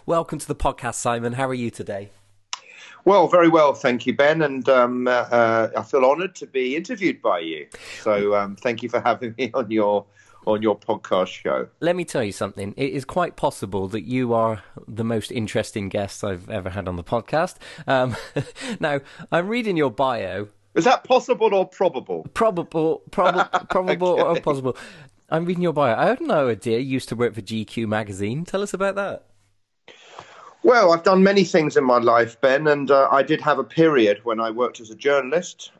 Welcome to the podcast, Simon. How are you today? Well, very well, thank you, Ben, and I feel honoured to be interviewed by you. So thank you for having me on your podcast show. Let me tell you something. It is quite possible that you are the most interesting guest I've ever had on the podcast. Now, I'm reading your bio. Is that possible or probable? Probable okay. Or possible. I'm reading your bio. I had no idea you used to work for GQ magazine. Tell us about that. Well, I've done many things in my life, Ben, and I did have a period when I worked as a journalist.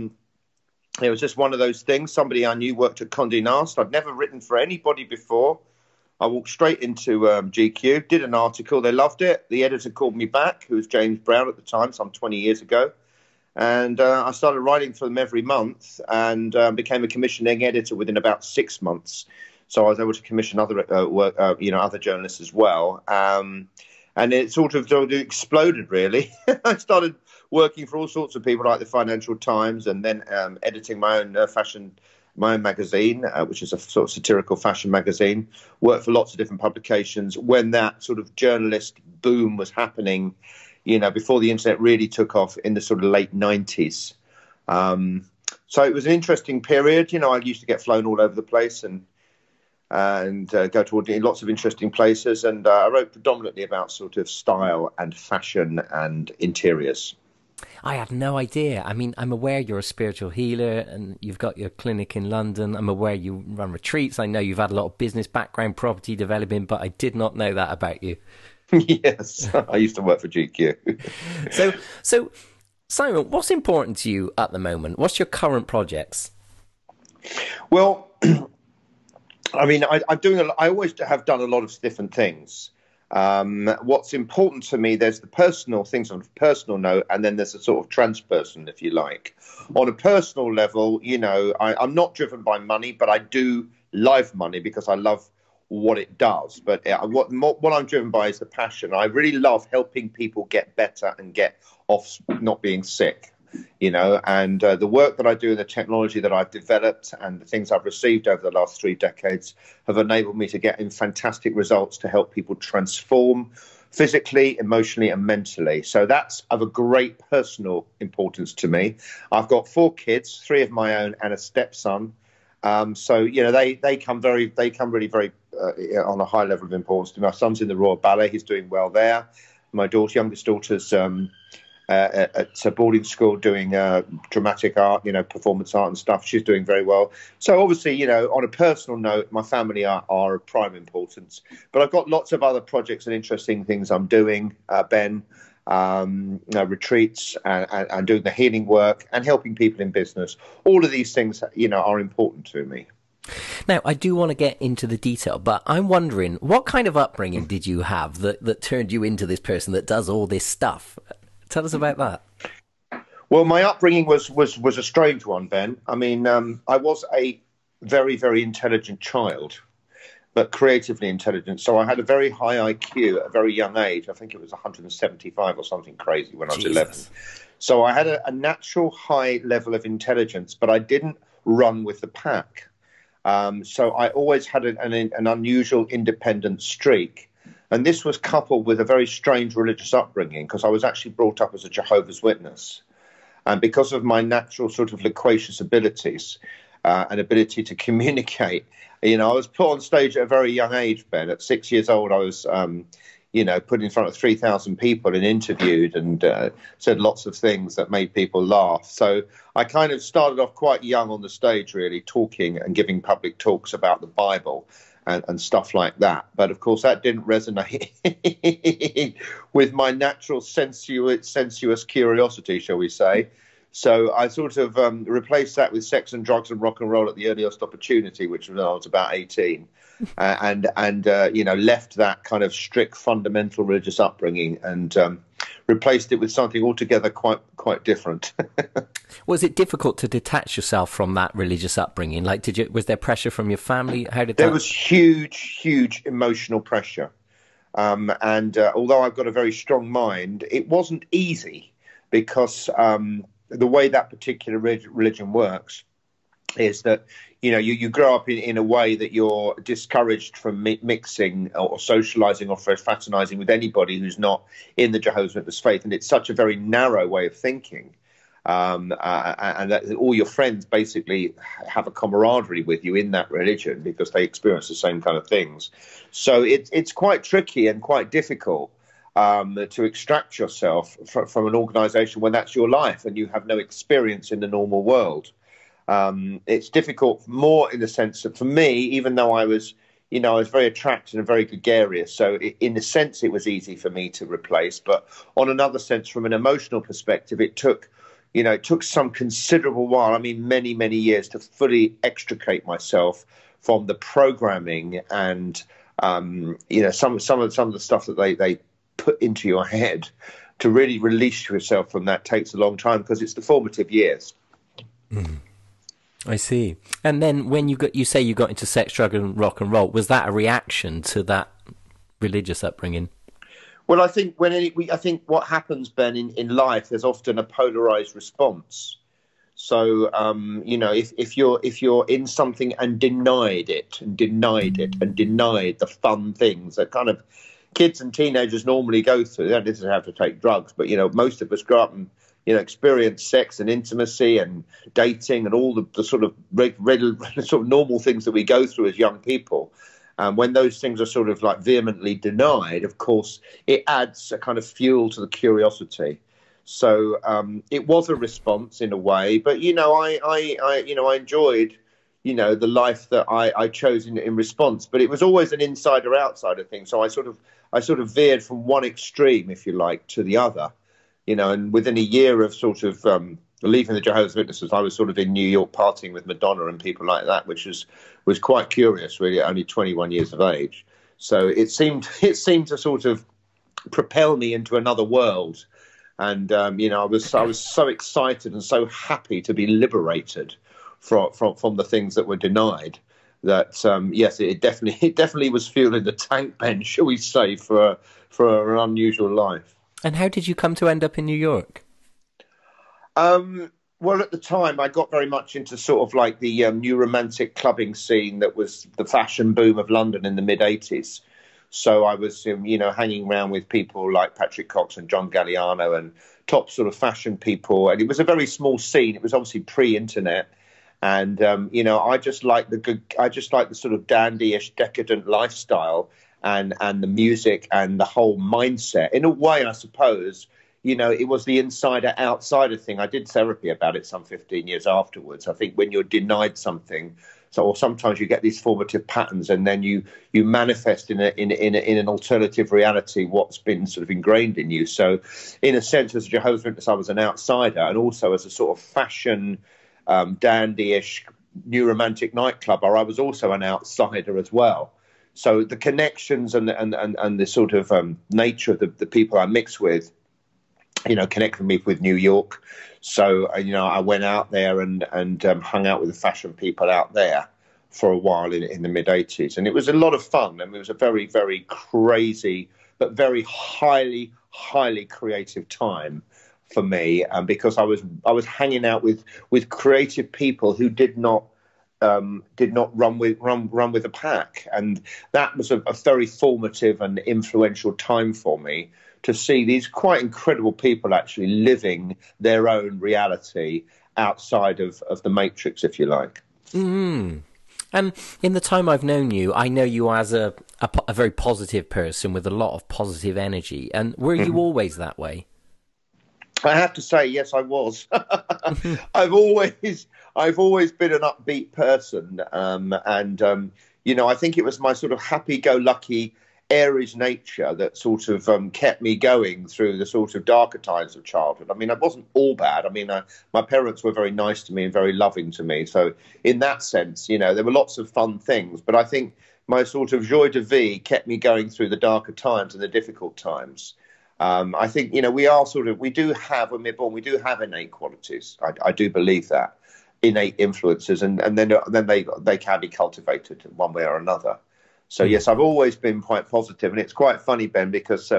It was just one of those things. Somebody I knew worked at Condé Nast. I'd never written for anybody before. I walked straight into GQ, did an article. They loved it. The editor called me back, who was James Brown at the time, some 20 years ago. And I started writing for them every month and became a commissioning editor within about 6 months. So I was able to commission other work, other journalists as well. And it sort of exploded, really. I started working for all sorts of people like the Financial Times and then editing my own my own magazine, which is a sort of satirical fashion magazine. Worked for lots of different publications when that sort of journalist boom was happening, before the internet really took off in the sort of late 90s. So it was an interesting period. I used to get flown all over the place and go to lots of interesting places. And I wrote predominantly about sort of style and fashion and interiors. I had no idea. I mean, I'm aware you're a spiritual healer and you've got your clinic in London. I'm aware you run retreats. I know you've had a lot of business background, property development, but I did not know that about you. Yes, I used to work for GQ. So, Simon, what's important to you at the moment? What's your current projects? Well, I mean, I'm doing. I always have done a lot of different things. What's important to me, there's the personal things on a personal note, and then there's a sort of transpersonal, if you like. On a personal level, I'm not driven by money, but I do love money because I love what it does. But what I'm driven by is the passion. I really love helping people get better and get off not being sick. And the work that I do and the technology that I've developed and the things I've received over the last 3 decades have enabled me to get in fantastic results to help people transform physically, emotionally and mentally. So that's of a great personal importance to me. I've got 4 kids, 3 of my own and a stepson. So, they come really very on a high level of importance to me. My son's in the Royal Ballet. He's doing well there. My youngest daughter's at a boarding school doing dramatic art, performance art and stuff. She's doing very well. So obviously, on a personal note, my family are of prime importance. But I've got lots of other projects and interesting things I'm doing, Ben, retreats and doing the healing work and helping people in business. All of these things, are important to me. Now, I do want to get into the detail, but I'm wondering, what kind of upbringing did you have that turned you into this person that does all this stuff? Tell us about that. Well, my upbringing was a strange one, Ben. I mean, I was a very, very intelligent child, but creatively intelligent. So I had a very high IQ at a very young age. I think it was 175 or something crazy when I was 11. So I had a natural high level of intelligence, but I didn't run with the pack. So I always had an unusual independent streak. And this was coupled with a very strange religious upbringing because I was actually brought up as a Jehovah's Witness. And because of my natural sort of loquacious abilities and ability to communicate, I was put on stage at a very young age, Ben. At 6 years old, I was, put in front of 3,000 people and interviewed and said lots of things that made people laugh. So I kind of started off quite young on the stage, really, talking and giving public talks about the Bible. And stuff like that. But of course, that didn't resonate with my natural sensuous curiosity, shall we say. So I sort of replaced that with sex and drugs and rock and roll at the earliest opportunity, which was when I was about 18, and left that kind of strict fundamental religious upbringing and replaced it with something altogether quite different. Was it difficult to detach yourself from that religious upbringing? Like, was there pressure from your family? There was huge emotional pressure. And although I've got a very strong mind, it wasn't easy because the way that particular religion works, is that you grow up in a way that you're discouraged from mixing or socializing or fraternizing with anybody who's not in the Jehovah's Witness faith, and it's such a very narrow way of thinking, and that all your friends basically have a camaraderie with you in that religion because they experience the same kind of things. So it's quite tricky and quite difficult to extract yourself from an organization when that's your life and you have no experience in the normal world. It's difficult more in the sense that for me, even though I was very attractive and very gregarious, so in a sense it was easy for me to replace. But on another sense, from an emotional perspective, it took some considerable while, I mean, many, many years to fully extricate myself from the programming and, some of the stuff that they put into your head. To really release yourself from that takes a long time because it's the formative years. Mm. I see. And then when you say you got into sex, drug, and rock and roll, was that a reaction to that religious upbringing? Well, I think I think what happens, Ben, in life, there's often a polarized response. So, if you're in something and denied it and denied the fun things that kind of kids and teenagers normally go through, they don't necessarily have to take drugs, but most of us grow up and experience sex and intimacy and dating and all the sort of sort of normal things that we go through as young people. When those things are sort of like vehemently denied, of course, it adds a kind of fuel to the curiosity. So it was a response in a way, but I enjoyed the life that I chose in response. But it was always an insider outsider thing. So I sort of veered from one extreme, if you like, to the other. And within a year of sort of leaving the Jehovah's Witnesses, I was sort of in New York partying with Madonna and people like that, which was quite curious, really, at only 21 years of age. So it seemed to sort of propel me into another world. And, I was so excited and so happy to be liberated from the things that were denied that, yes, it definitely was fueling the tank, Ben, shall we say, for an unusual life. And how did you come to end up in New York? Well, at the time, I got very much into sort of like the new romantic clubbing scene that was the fashion boom of London in the mid-'80s. So I was, hanging around with people like Patrick Cox and John Galliano and top sort of fashion people. And it was a very small scene. It was obviously pre-internet. And, I just liked the sort of dandyish, decadent lifestyle and the music and the whole mindset. In a way, I suppose, it was the insider-outsider thing. I did therapy about it some 15 years afterwards. I think when you're denied something, or sometimes you get these formative patterns and then you manifest in an alternative reality what's been sort of ingrained in you. So in a sense, as a Jehovah's Witness, I was an outsider, and also as a sort of fashion, dandyish, new romantic nightclubber, I was also an outsider as well. So the connections and the sort of nature of the people I mix with, connected me with New York. So, I went out there and hung out with the fashion people out there for a while in the mid-'80s. And it was a lot of fun. And it was a very, very crazy, but very highly, highly creative time for me. Because I was hanging out with creative people who did not run with the pack. And that was a very formative and influential time for me, to see these quite incredible people actually living their own reality outside of the matrix, if you like. Mm. And in the time I've known you, I know you as a very positive person with a lot of positive energy. And were you always that way? I have to say, yes, I was. I've always been an upbeat person. I think it was my sort of happy-go-lucky Aries nature that sort of kept me going through the sort of darker times of childhood. I mean, I wasn't all bad. I mean, my parents were very nice to me and very loving to me. So in that sense, there were lots of fun things. But I think my sort of joie de vivre kept me going through the darker times and the difficult times. I think, we do have, when we're born, we do have innate qualities. I do believe that. Innate influences, and then they can be cultivated one way or another. So, yes, I've always been quite positive. And it's quite funny, Ben, because,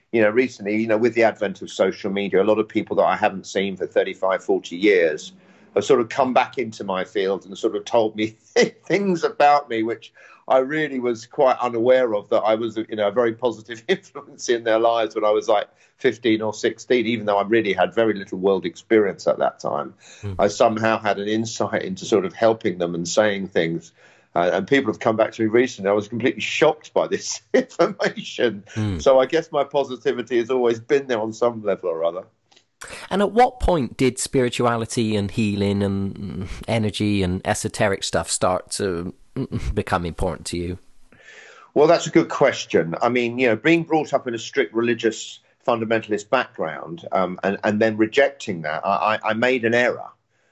recently, with the advent of social media, a lot of people that I haven't seen for 35, 40 years have sort of come back into my field and sort of told me things about me which I really was quite unaware of, that I was, you know, a very positive influence in their lives when I was like 15 or 16, even though I really had very little world experience at that time. I somehow had an insight into sort of helping them and saying things. And people have come back to me recently. I was completely shocked by this information. So I guess my positivity has always been there on some level or other. And at what point did spirituality and healing and energy and esoteric stuff start to become important to you? Well, that's a good question. I mean, you know, being brought up in a strict religious fundamentalist background and then rejecting that, I made an error,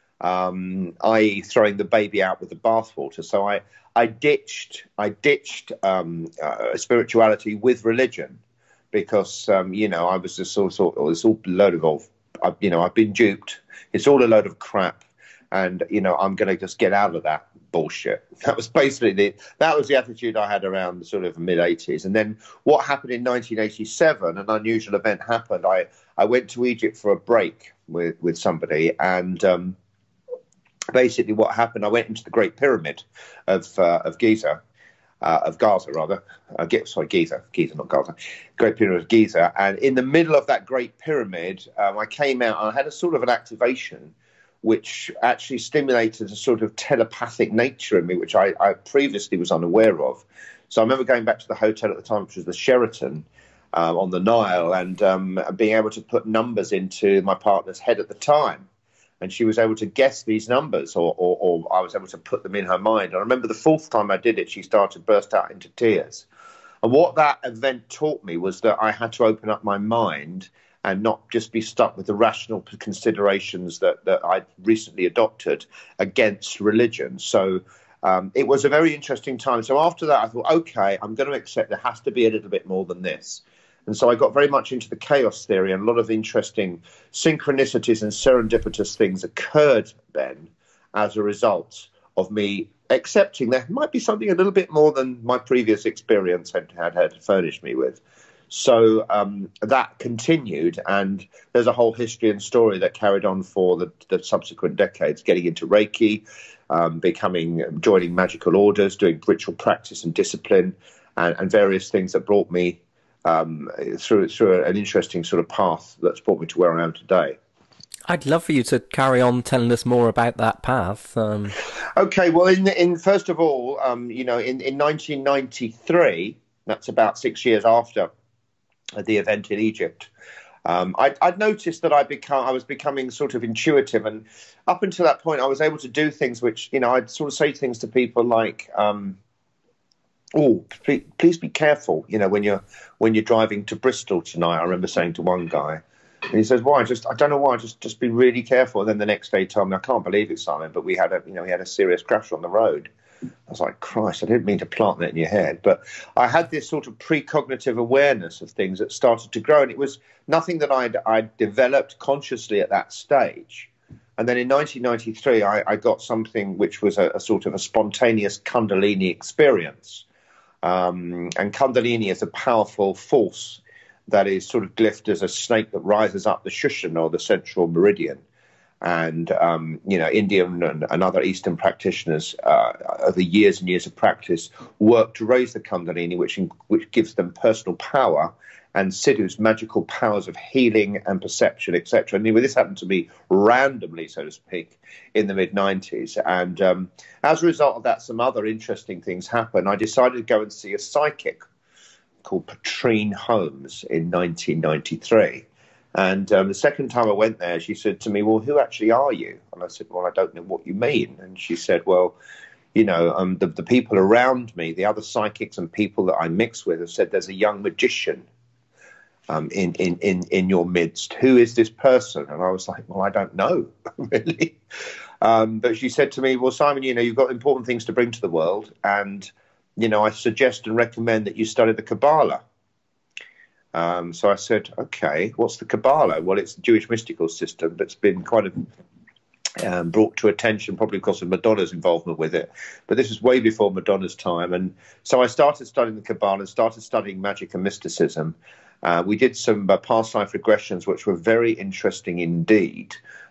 i.e. throwing the baby out with the bathwater. So I ditched spirituality with religion because, you know, I was just sort of it's all a load of, you know, I've been duped. It's all a load of crap. And, you know, I'm going to just get out of that bullshit. That was basically that was the attitude I had around the sort of mid-'80s. And then what happened in 1987, an unusual event happened. I went to Egypt for a break with somebody, and basically what happened, I went into the Great Pyramid of Giza, of Gaza rather. Giza, not Gaza. Great Pyramid of Giza. And in the middle of that Great Pyramid, I came out and I had a sort of an activation which actually stimulated a sort of telepathic nature in me, which I previously was unaware of. So I remember going back to the hotel at the time, which was the Sheraton on the Nile, and being able to put numbers into my partner's head at the time. And she was able to guess these numbers, or I was able to put them in her mind. And I remember the fourth time I did it, she started to burst out into tears. And what that event taught me was that I had to open up my mind and not just be stuck with the rational considerations that I'd recently adopted against religion. So it was a very interesting time. So after that, I thought, okay, I'm going to accept there has to be a little bit more than this. And so I got very much into the chaos theory, and a lot of interesting synchronicities and serendipitous things occurred then as a result of me accepting there might be something a little bit more than my previous experience had furnished me with. So that continued, and there's a whole history and story that carried on for the subsequent decades, getting into Reiki, joining magical orders, doing ritual practice and discipline, and various things that brought me through an interesting sort of path that's brought me to where I am today. I'd love for you to carry on telling us more about that path. Okay, well, in first of all, you know, in 1993, that's about 6 years after the event in Egypt, I'd noticed that I was becoming sort of intuitive, and up until that point I was able to do things which, you know, I'd sort of say things to people like, oh, please be careful, you know, when you're driving to Bristol tonight. I remember saying to one guy, and he says, why? I don't know why, just be really careful. And then the next day he told me, I can't believe it, Simon, but we had a serious crash on the road. I was like, Christ, I didn't mean to plant that in your head. But I had this sort of precognitive awareness of things that started to grow. And it was nothing that I'd developed consciously at that stage. And then in 1993, I got something which was a sort of a spontaneous Kundalini experience. And Kundalini is a powerful force that is sort of glyphed as a snake that rises up the Shushan, or the central meridian. And, you know, Indian and other Eastern practitioners over years and years of practice work to raise the Kundalini, which gives them personal power, and Sidhu's magical powers of healing and perception, etc. And this happened to me randomly, so to speak, in the mid-'90s. And as a result of that, some other interesting things happened. I decided to go and see a psychic called Patrine Holmes in 1993. And the second time I went there, she said to me, well, who actually are you? And I said, well, I don't know what you mean. And she said, well, you know, the people around me, the other psychics and people that I mix with, have said there's a young magician in your midst. Who is this person? And I was like, well, I don't know, really. But she said to me, well, Simon, you know, you've got important things to bring to the world. And, you know, I suggest and recommend that you study the Kabbalah. So I said, okay, what's the Kabbalah? Well, it's the Jewish mystical system that's been kind of brought to attention, probably because of Madonna's involvement with it. But this was way before Madonna's time. And so I started studying the Kabbalah and started studying magic and mysticism. We did some past life regressions, which were very interesting indeed.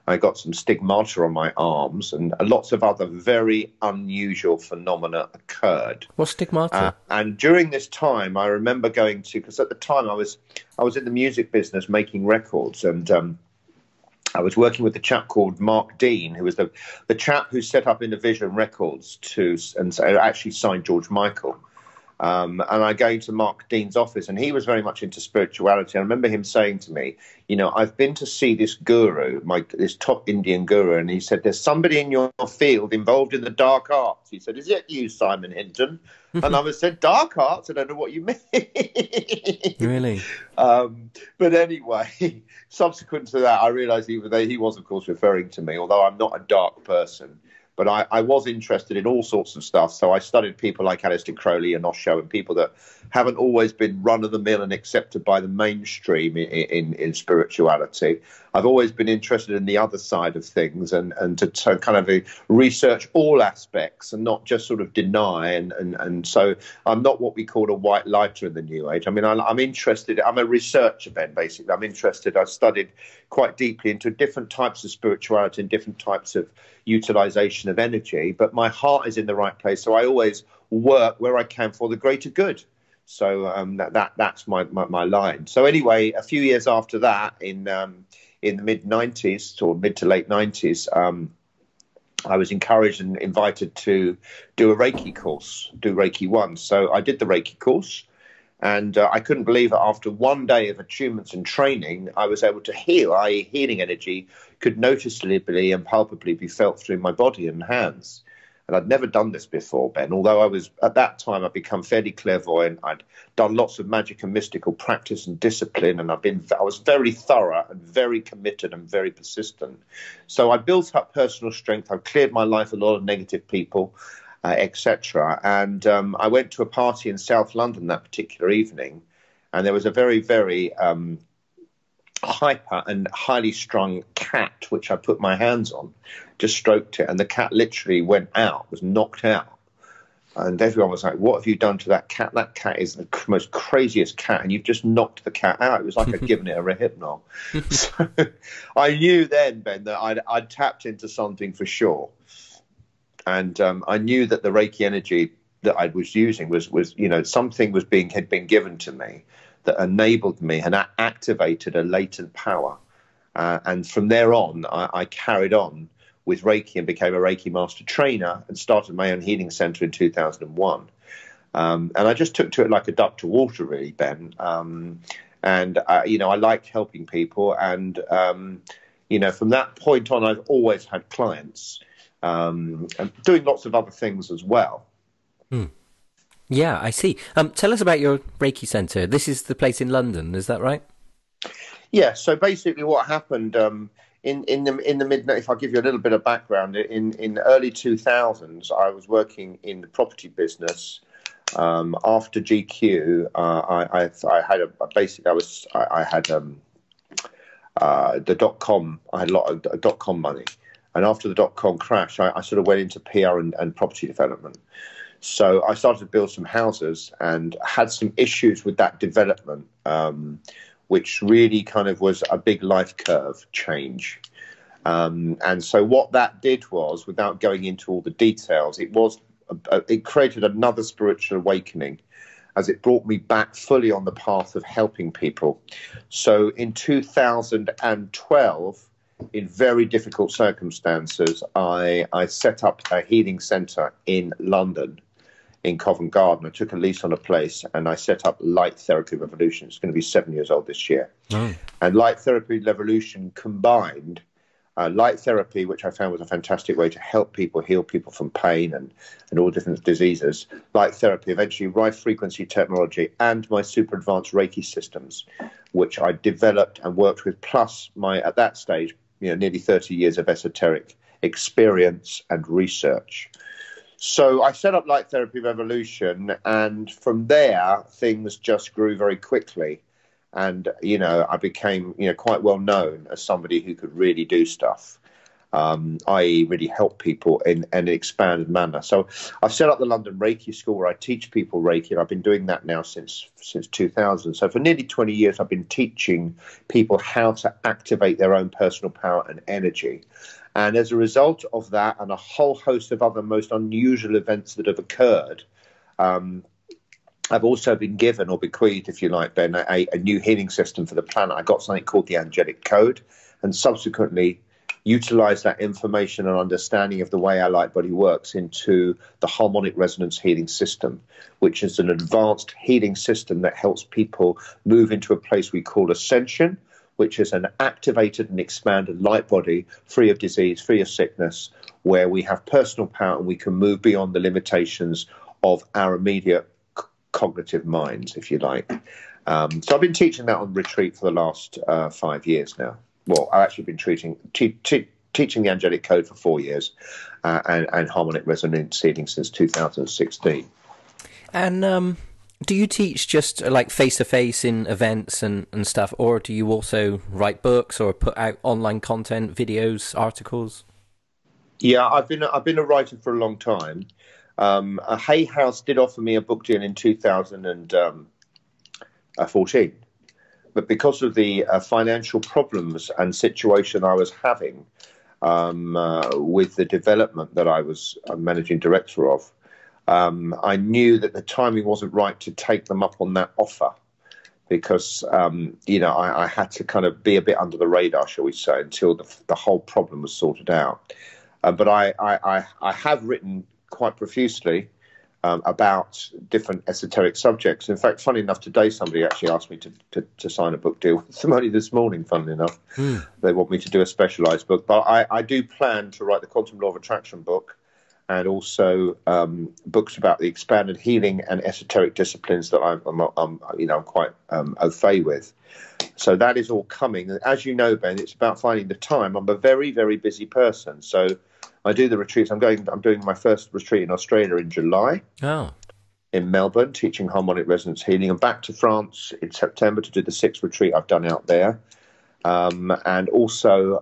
I got some stigmata on my arms, and lots of other very unusual phenomena occurred. What's stigmata? And during this time, I remember going to, because at the time I was in the music business making records, and I was working with a chap called Mark Dean, who was the chap who set up Innovision Records and actually signed George Michael. And I go to Mark Dean's office, and he was very much into spirituality. I remember him saying to me, you know, I've been to see this guru, this top Indian guru, and he said, there's somebody in your field involved in the dark arts. He said, is it you, Simon Hinton? And I said, dark arts? I don't know what you mean. Really? But anyway, subsequent to that, I realised he was, of course, referring to me, although I'm not a dark person. But I was interested in all sorts of stuff. So I studied people like Aleister Crowley and Osho, and people that haven't always been run-of-the-mill and accepted by the mainstream in spirituality. I've always been interested in the other side of things, and to kind of research all aspects and not just sort of deny. And so I'm not what we call a white lighter in the New Age. I mean, I'm interested. I'm a researcher, Ben, basically. I'm interested. I've studied quite deeply into different types of spirituality and different types of utilization of energy, but my heart is in the right place. So I always work where I can for the greater good. So that's my line. So anyway, a few years after that, in the mid 90s or mid to late 90s, I was encouraged and invited to do a Reiki course, do Reiki 1. So I did the Reiki course, and I couldn't believe that after one day of attunements and training, I was able to heal, i.e. healing energy could noticeably and palpably be felt through my body and hands. And I'd never done this before, Ben, although I was, at that time, I'd become fairly clairvoyant. I'd done lots of magic and mystical practice and discipline, and I was very thorough and very committed and very persistent. So I built up personal strength. I cleared my life of a lot of negative people, etc. And I went to a party in South London that particular evening, and there was a very, very hyper and highly strung cat, which I put my hands on, just stroked it, and the cat literally went out, was knocked out. And everyone was like, what have you done to that cat? That cat is the most craziest cat, and you've just knocked the cat out. It was like I'd given it a rehypnol. So I knew then, Ben, that I'd tapped into something for sure. And I knew that the Reiki energy that I was using was you know, something had been given to me that enabled me and activated a latent power. And from there on, I carried on with Reiki and became a Reiki master trainer and started my own healing center in 2001. And I just took to it like a duck to water, really, Ben. You know, I liked helping people. And, you know, from that point on, I've always had clients and doing lots of other things as well. Hmm. Yeah, I see. Tell us about your Reiki center. This is the place in London, is that right? Yeah. So basically, what happened in the mid, if I give you a little bit of background, in early 2000s, I was working in the property business. After GQ, I had the .com. I had a lot of .com money, and after the .com crash, I sort of went into PR and property development. So I started to build some houses and had some issues with that development, which really kind of was a big life curve change. And so what that did was, without going into all the details, it created another spiritual awakening, as it brought me back fully on the path of helping people. So in 2012, in very difficult circumstances, I set up a healing center in London, in Covent Garden. I took a lease on a place and I set up Light Therapy Revolution. It's going to be 7 years old this year. Oh. And Light Therapy Revolution combined light therapy, which I found was a fantastic way to help people, heal people from pain and all different diseases. Light therapy, eventually high frequency technology, and my super advanced Reiki systems, which I developed and worked with, plus my, at that stage, you know, nearly 30 years of esoteric experience and research. So I set up Light Therapy Revolution, and from there, things just grew very quickly. And, you know, I became, you know, quite well known as somebody who could really do stuff. i.e. really help people in an expanded manner. So I've set up the London Reiki School where I teach people Reiki, and I've been doing that now since 2000. So for nearly 20 years, I've been teaching people how to activate their own personal power and energy. And as a result of that and a whole host of other most unusual events that have occurred, I've also been given, or bequeathed, if you like, Ben, a new healing system for the planet. I got something called the Angelic Code, and subsequently utilized that information and understanding of the way our light body works into the harmonic resonance healing system, which is an advanced healing system that helps people move into a place we call Ascension, which is an activated and expanded light body, free of disease, free of sickness, where we have personal power and we can move beyond the limitations of our immediate cognitive minds, if you like. So I've been teaching that on retreat for the last 5 years now. Well, I've actually been teaching the Angelic Code for 4 years, and harmonic resonance healing since 2016. And do you teach just like face-to-face in events and stuff, or do you also write books or put out online content, videos, articles? Yeah, I've been a writer for a long time. Hay House did offer me a book deal in 2014, but because of the financial problems and situation I was having with the development that I was managing director of, I knew that the timing wasn't right to take them up on that offer, because I had to kind of be a bit under the radar, shall we say, until the whole problem was sorted out. But I have written quite profusely about different esoteric subjects. In fact, funny enough, today somebody actually asked me to sign a book deal with them only this morning, funnily enough. They want me to do a specialised book. But I do plan to write the Quantum Law of Attraction book, and also books about the expanded healing and esoteric disciplines that I'm quite au fait with. So that is all coming. As you know, Ben, it's about finding the time. I'm a very, very busy person. So I do the retreats. I'm doing my first retreat in Australia in July. Oh. In Melbourne, teaching harmonic resonance healing, and back to France in September to do the 6th retreat I've done out there. And also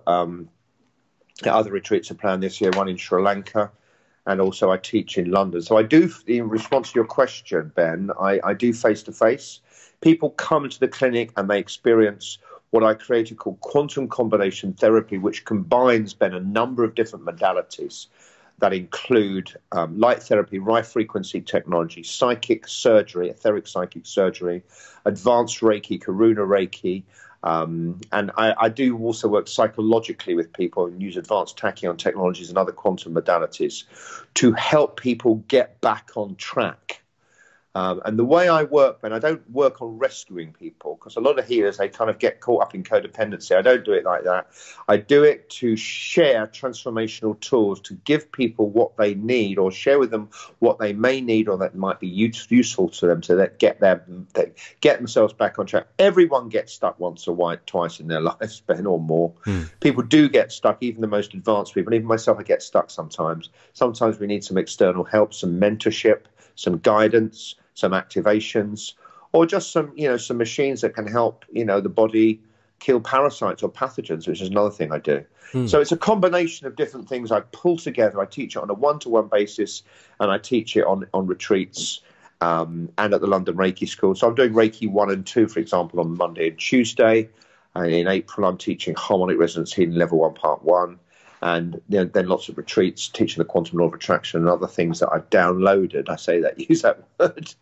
other retreats are planned this year, one in Sri Lanka, and also I teach in London. So I do, in response to your question, Ben, I do face-to-face. People come to the clinic and they experience what I created called quantum combination therapy, which combines, Ben, a number of different modalities that include light therapy, high frequency technology, psychic surgery, etheric psychic surgery, advanced Reiki, Karuna Reiki, and I do also work psychologically with people and use advanced tachyon technologies and other quantum modalities to help people get back on track. And the way I work, Ben, I don't work on rescuing people, because a lot of healers, they kind of get caught up in codependency. I don't do it like that. I do it to share transformational tools to give people what they need, or share with them what they may need or that might be useful to them to get themselves back on track. Everyone gets stuck once or twice in their lives, Ben, or more. People do get stuck, even the most advanced people. Even myself, I get stuck sometimes. Sometimes we need some external help, some mentorship, some guidance, some activations, or just some machines that can help, the body kill parasites or pathogens, which is another thing I do. So it's a combination of different things I pull together. I teach it on a one-to-one basis, and I teach it on retreats and at the London Reiki School. So I'm doing Reiki 1 and 2, for example, on Monday and Tuesday. And in April, I'm teaching harmonic resonance healing level 1, part 1. And then lots of retreats, teaching the quantum law of attraction and other things that I've downloaded. I say that, use that word,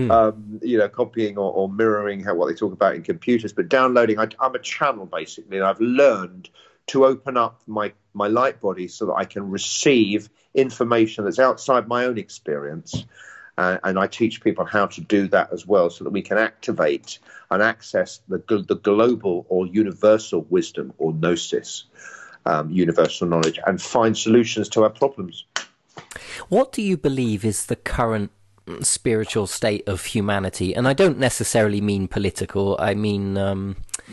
copying or mirroring what they talk about in computers, but downloading. I'm a channel, basically, and I've learned to open up my light body so that I can receive information that's outside my own experience. And I teach people how to do that as well, so that we can activate and access the global or universal wisdom, or gnosis. Universal knowledge, and find solutions to our problems. What do you believe is the current spiritual state of humanity? And I don't necessarily mean political. I mean, are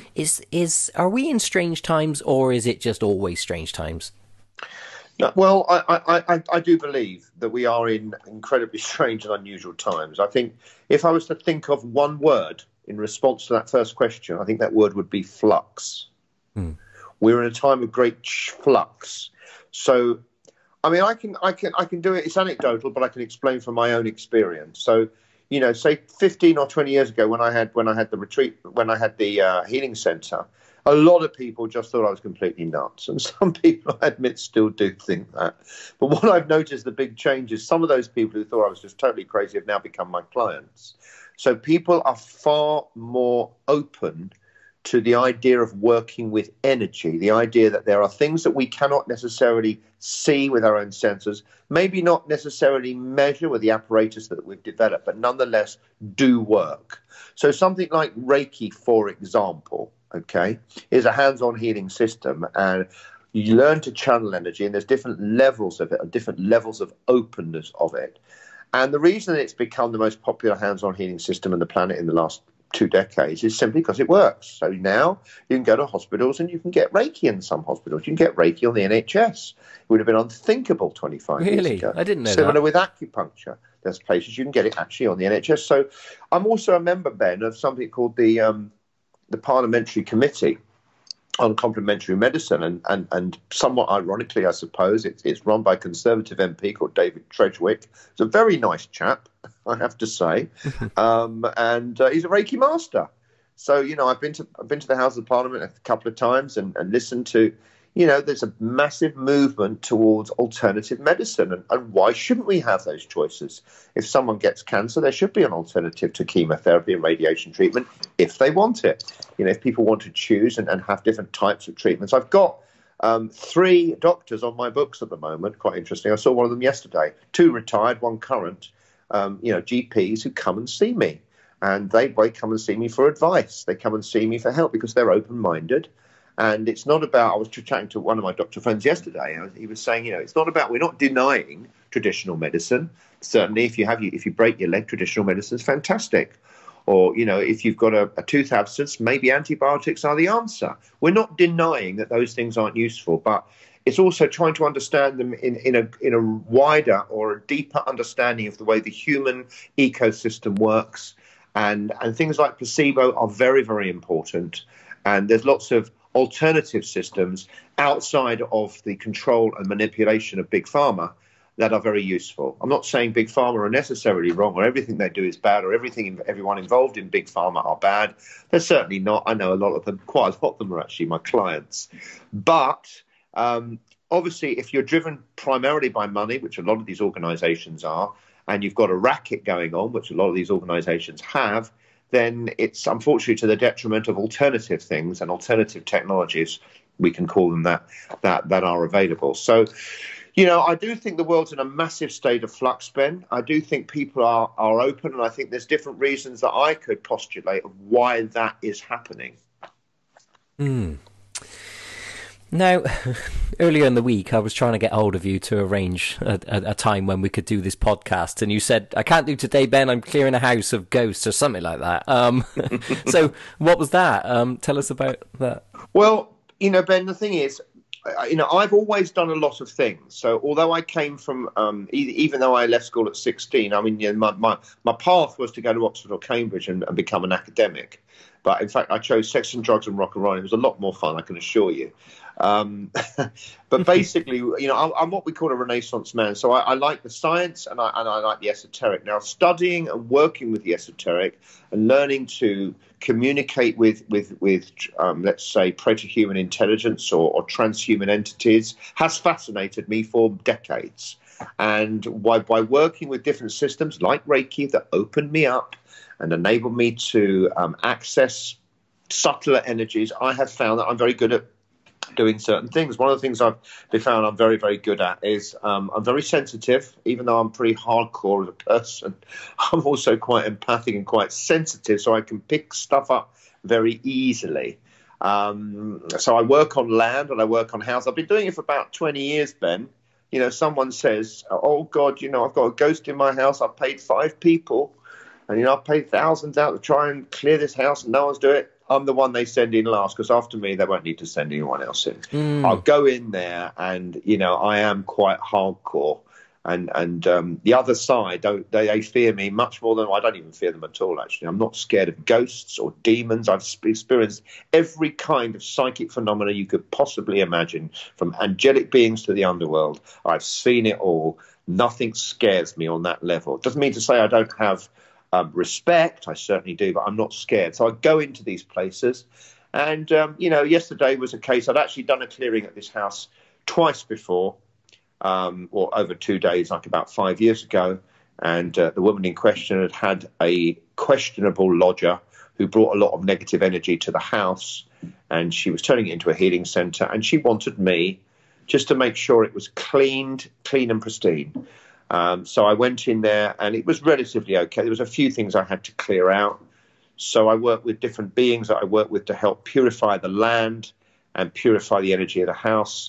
we in strange times, or is it just always strange times? No, well, I do believe that we are in incredibly strange and unusual times. I think if I was to think of one word in response to that first question, I think that word would be flux. We're in a time of great flux. So, I mean, I can do it. It's anecdotal, but I can explain from my own experience. So, you know, say 15 or 20 years ago, when I had the retreat, when I had the healing center, a lot of people just thought I was completely nuts, and some people, I admit, still do think that. But what I've noticed, the big change is some of those people who thought I was just totally crazy have now become my clients. So people are far more open to the idea of working with energy, the idea that there are things that we cannot necessarily see with our own senses, maybe not necessarily measure with the apparatus that we've developed, but nonetheless do work. So something like Reiki, for example, okay, is a hands-on healing system, and you learn to channel energy, and there's different levels of it, different levels of openness of it. And the reason that it's become the most popular hands-on healing system on the planet in the last 2 decades is simply because it works. So now you can go to hospitals and you can get Reiki in some hospitals. You can get Reiki on the NHS. It would have been unthinkable 25 years ago. I didn't know that. Similar with acupuncture. There's places you can get it actually on the NHS. So I'm also a member, Ben, of something called the Parliamentary Committee on Complementary Medicine, and somewhat ironically, I suppose, it's run by a Conservative MP called David Tredgwick. He's a very nice chap, I have to say, and he's a Reiki master. So, you know, I've been to the House of Parliament a couple of times and listened to, you know, there's a massive movement towards alternative medicine. And why shouldn't we have those choices? If someone gets cancer, there should be an alternative to chemotherapy and radiation treatment if they want it. You know, if people want to choose and have different types of treatments. I've got 3 doctors on my books at the moment. Quite interesting. I saw one of them yesterday. 2 retired, 1 current, you know, GPs who come and see me. And they come and see me for advice. They come and see me for help because they're open-minded. And it's not about, I was chatting to one of my doctor friends yesterday. He was saying, you know, it's not about, we're not denying traditional medicine. Certainly, if you break your leg, traditional medicine is fantastic. Or, you know, if you've got a tooth abscess, maybe antibiotics are the answer. We're not denying that those things aren't useful, but it's also trying to understand them in a wider or a deeper understanding of the way the human ecosystem works. And things like placebo are very, very important. And there's lots of alternative systems outside of the control and manipulation of Big Pharma that are very useful. I'm not saying Big Pharma are necessarily wrong or everything they do is bad or everyone involved in Big Pharma are bad. They're certainly not. I know a lot of them, quite a lot of them are actually my clients. But obviously, if you're driven primarily by money, which a lot of these organizations are, and you've got a racket going on, which a lot of these organizations have, then it's unfortunately to the detriment of alternative things and alternative technologies, we can call them that are available. So, you know, I do think the world's in a massive state of flux, Ben. I do think people are open, and I think there's different reasons that I could postulate of why that is happening. Now, earlier in the week, I was trying to get hold of you to arrange a time when we could do this podcast, and you said, I can't do today, Ben, I'm clearing a house of ghosts or something like that. So what was that? Tell us about that. Well, you know, Ben, the thing is, you know, I've always done a lot of things. So although I came from, even though I left school at 16, I mean, you know, my path was to go to Oxford or Cambridge and become an academic. But in fact, I chose sex and drugs and rock and roll. It was a lot more fun, I can assure you. But basically, you know, I'm what we call a Renaissance man. So I like the science and I like the esoteric. Now, studying and working with the esoteric and learning to communicate with let's say, proto-human intelligence or transhuman entities has fascinated me for decades. And by working with different systems like Reiki that opened me up and enabled me to access subtler energies, I have found that I'm very good at doing certain things. One of the things I've found I'm very, very good at is I'm very sensitive, even though I'm pretty hardcore as a person. I'm also quite empathic and quite sensitive, so I can pick stuff up very easily. So I work on land and I work on house. I've been doing it for about 20 years, Ben. You know, someone says, oh, God, you know, I've got a ghost in my house. I've paid 5 people. And, you know, I've paid thousands out to try and clear this house and no one's doing it. I'm the one they send in last because after me, they won't need to send anyone else in. I'll go in there and, you know, I am quite hardcore. And the other side, they fear me much more than I don't even fear them at all, actually. I'm not scared of ghosts or demons. I've experienced every kind of psychic phenomena you could possibly imagine, from angelic beings to the underworld. I've seen it all. Nothing scares me on that level. It doesn't mean to say I don't have respect. I certainly do, but I'm not scared. So I go into these places. And, yesterday was a case. I'd actually done a clearing at this house twice before. Or over 2 days, like about 5 years ago. And the woman in question had a questionable lodger who brought a lot of negative energy to the house. And she was turning it into a healing centre. And she wanted me just to make sure it was clean and pristine. So I went in there and it was relatively okay. There was a few things I had to clear out. So I worked with different beings that I worked with to help purify the land and purify the energy of the house.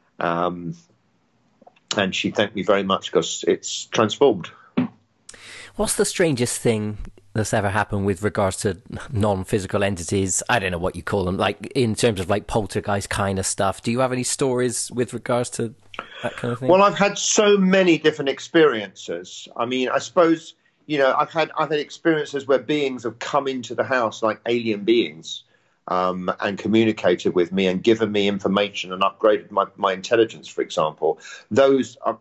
And she thanked me very much because it's transformed. What's the strangest thing that's ever happened with regards to non-physical entities? I don't know what you call them, like in terms of like poltergeist kind of stuff. Do you have any stories with regards to that kind of thing? Well, I've had so many different experiences. I mean, I suppose, I've had experiences where beings have come into the house, like alien beings, and communicated with me and given me information and upgraded my intelligence, for example. Those are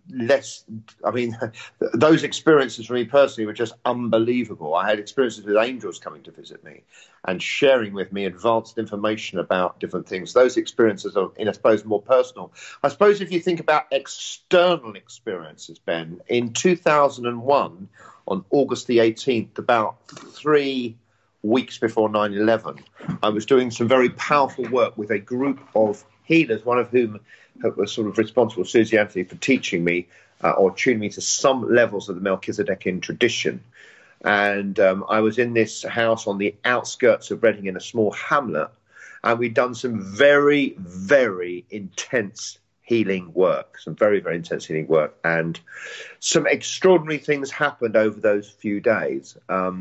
those experiences for me personally were just unbelievable. I had experiences with angels coming to visit me and sharing with me advanced information about different things. Those experiences are, I suppose, more personal. I suppose if you think about external experiences, Ben, in 2001, on August the 18th, about 3 weeks before 9/11, I was doing some very powerful work with a group of healers, one of whom was sort of responsible, Susie Anthony, for teaching me or tuning me to some levels of the Melchizedekian tradition. And I was in this house on the outskirts of Reading in a small hamlet, and we'd done some very, very intense healing work, some very, very intense healing work. And some extraordinary things happened over those few days.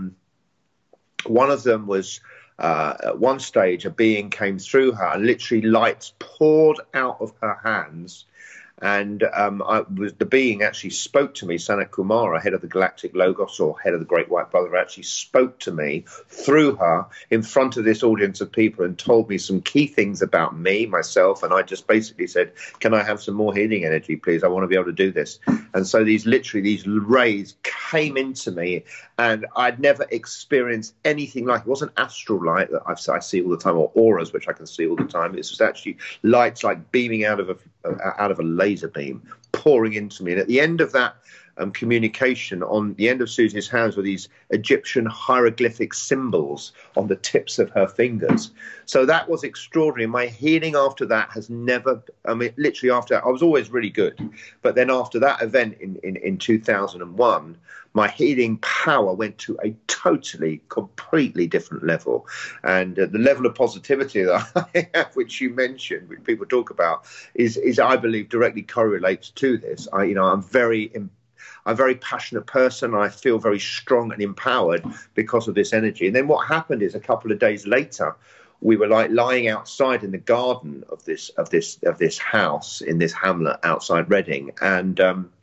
One of them was at one stage, a being came through her and literally lights poured out of her hands. And the being actually spoke to me. Sanat Kumara, head of the Galactic Logos, or head of the Great White Brother, actually spoke to me through her in front of this audience of people and told me some key things about me, myself. And I just basically said, can I have some more healing energy, please? I want to be able to do this. And so these rays came into me, and I'd never experienced anything like it. It wasn't astral light that I see all the time, or auras, which I can see all the time. It was actually lights like beaming out of a laser beam pouring into me. And at the end of that communication, on the end of Susie's hands were these Egyptian hieroglyphic symbols on the tips of her fingers. So that was extraordinary. My healing after that has never, literally after, I was always really good. But then after that event in 2001, my healing power went to a completely different level. And the level of positivity that I have, which you mentioned, which people talk about, is I believe directly correlates to this. I'm a very passionate person. I feel very strong and empowered because of this energy. And then what happened is, a couple of days later, we were like lying outside in the garden of this house in this hamlet outside Reading, and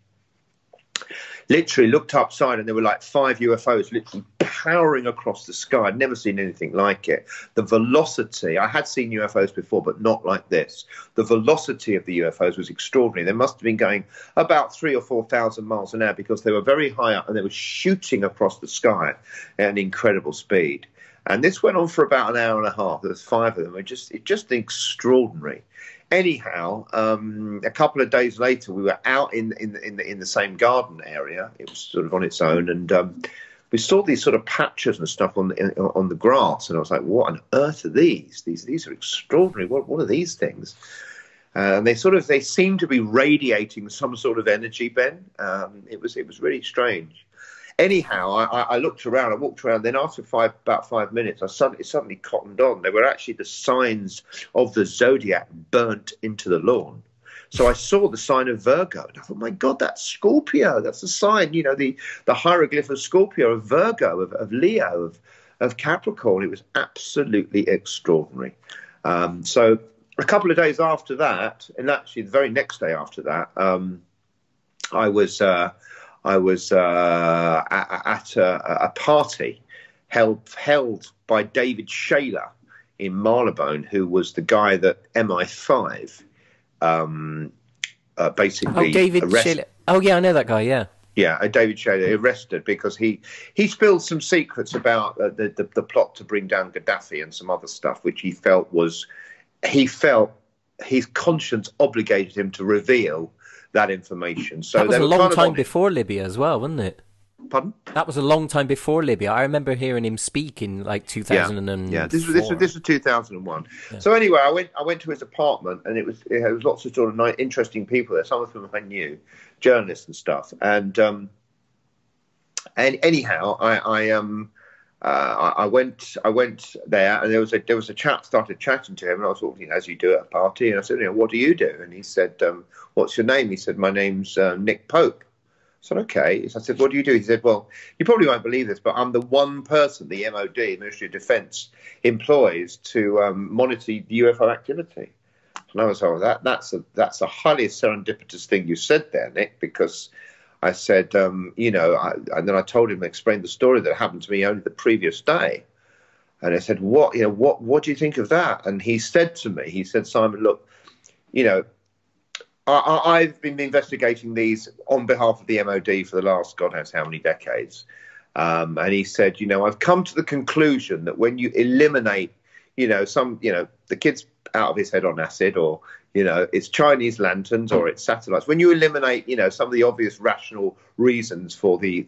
literally looked upside, and there were like 5 UFOs literally powering across the sky. I'd never seen anything like it. The velocity, I had seen UFOs before, but not like this. The velocity of the UFOs was extraordinary. They must have been going about 3,000 or 4,000 miles an hour, because they were very high up and they were shooting across the sky at an incredible speed. And this went on for about an hour and a half. There was 5 of them. It's just extraordinary. Anyhow, a couple of days later, we were out in the same garden area. It was sort of on its own, and we saw these sort of patches and stuff on the grass, and I was like, "What on earth are these? These are extraordinary. What are these things?" And they seemed to be radiating some sort of energy, Ben. It was really strange. Anyhow, I looked around, I walked around, then after about 5 minutes, it suddenly cottoned on. They were actually the signs of the zodiac burnt into the lawn. So I saw the sign of Virgo, and I thought, my God, that's Scorpio. That's the sign, the hieroglyph of Scorpio, of Virgo, of Leo, of Capricorn. It was absolutely extraordinary. So a couple of days after that, and actually the very next day after that, I was at a party held by David Shaler in Marylebone, who was the guy that MI5 basically David arrested. Shiller. Oh, yeah, I know that guy, yeah. Yeah, David Shaler arrested because he spilled some secrets about the plot to bring down Gaddafi and some other stuff, which he felt his conscience obligated him to reveal that information. So that was they a were long kind of time before Libya as well, wasn't it? Pardon? That was a long time before Libya. I remember hearing him speak in like 2004. Yeah. This was 2001. Yeah. So anyway, I went to his apartment, and it was lots of sort of interesting people there. Some of whom I knew, journalists and stuff. And anyhow, I went there, and there was a chap started chatting to him, and I was talking as you do at a party, and I said, what do you do? And he said, what's your name? He said, my name's Nick Pope. I said, okay. So I said, what do you do? He said, well, you probably won't believe this, but I'm the one person the MOD, Ministry of Defence, employs to monitor UFO activity. And I was like, that's a highly serendipitous thing you said there, Nick, because I said, and then I told him, explained the story that happened to me only the previous day. And I said, what do you think of that? And he said to me, he said, Simon, look, I've been investigating these on behalf of the MOD for the last God knows how many decades. And he said, I've come to the conclusion that when you eliminate, the kid's out of his head on acid, or, it's Chinese lanterns, or it's satellites. When you eliminate, some of the obvious rational reasons for these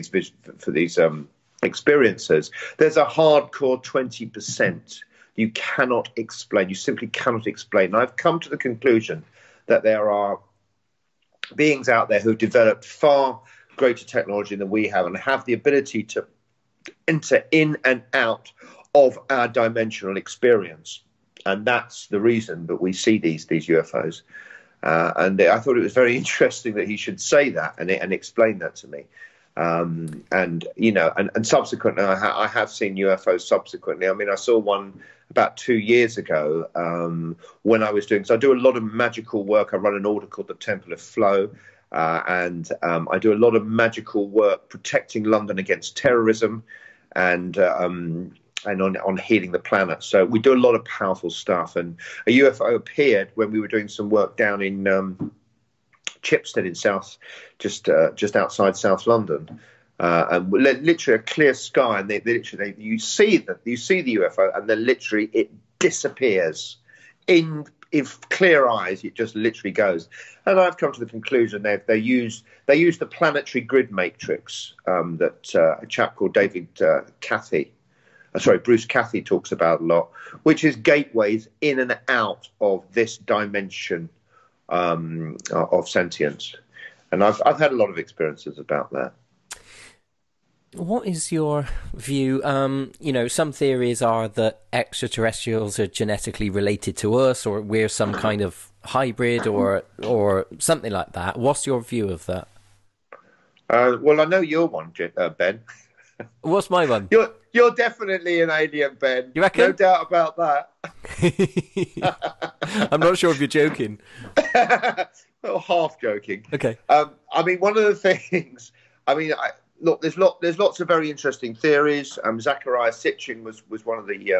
experiences, there's a hardcore 20% you cannot explain. You simply cannot explain. And I've come to the conclusion that there are beings out there who've developed far greater technology than we have, and have the ability to enter in and out of our dimensional experience. And that's the reason that we see these UFOs. And I thought it was very interesting that he should say that and explain that to me. And subsequently, I have seen UFOs subsequently. I mean, I saw one about 2 years ago when I was doing, so I do a lot of magical work. I run an order called the Temple of Flow, and I do a lot of magical work protecting London against terrorism and on healing the planet. So we do a lot of powerful stuff. And a UFO appeared when we were doing some work down in Chipstead in just outside South London. And literally a clear sky, and you see the UFO, and then literally it disappears in clear eyes. It just literally goes. And I've come to the conclusion they use the planetary grid matrix that a chap called Bruce Cathy talks about a lot, which is gateways in and out of this dimension of sentience. And I've had a lot of experiences about that. What is your view? Some theories are that extraterrestrials are genetically related to us, or we're some kind of hybrid, or something like that. What's your view of that? Well, I know you're one, Ben. What's my one? You're definitely an alien, Ben. You reckon? No doubt about that. I'm not sure if you're joking. Well, half joking. Okay. I mean, one of the things. Look, there's lots of very interesting theories. Zachariah Sitchin was one of the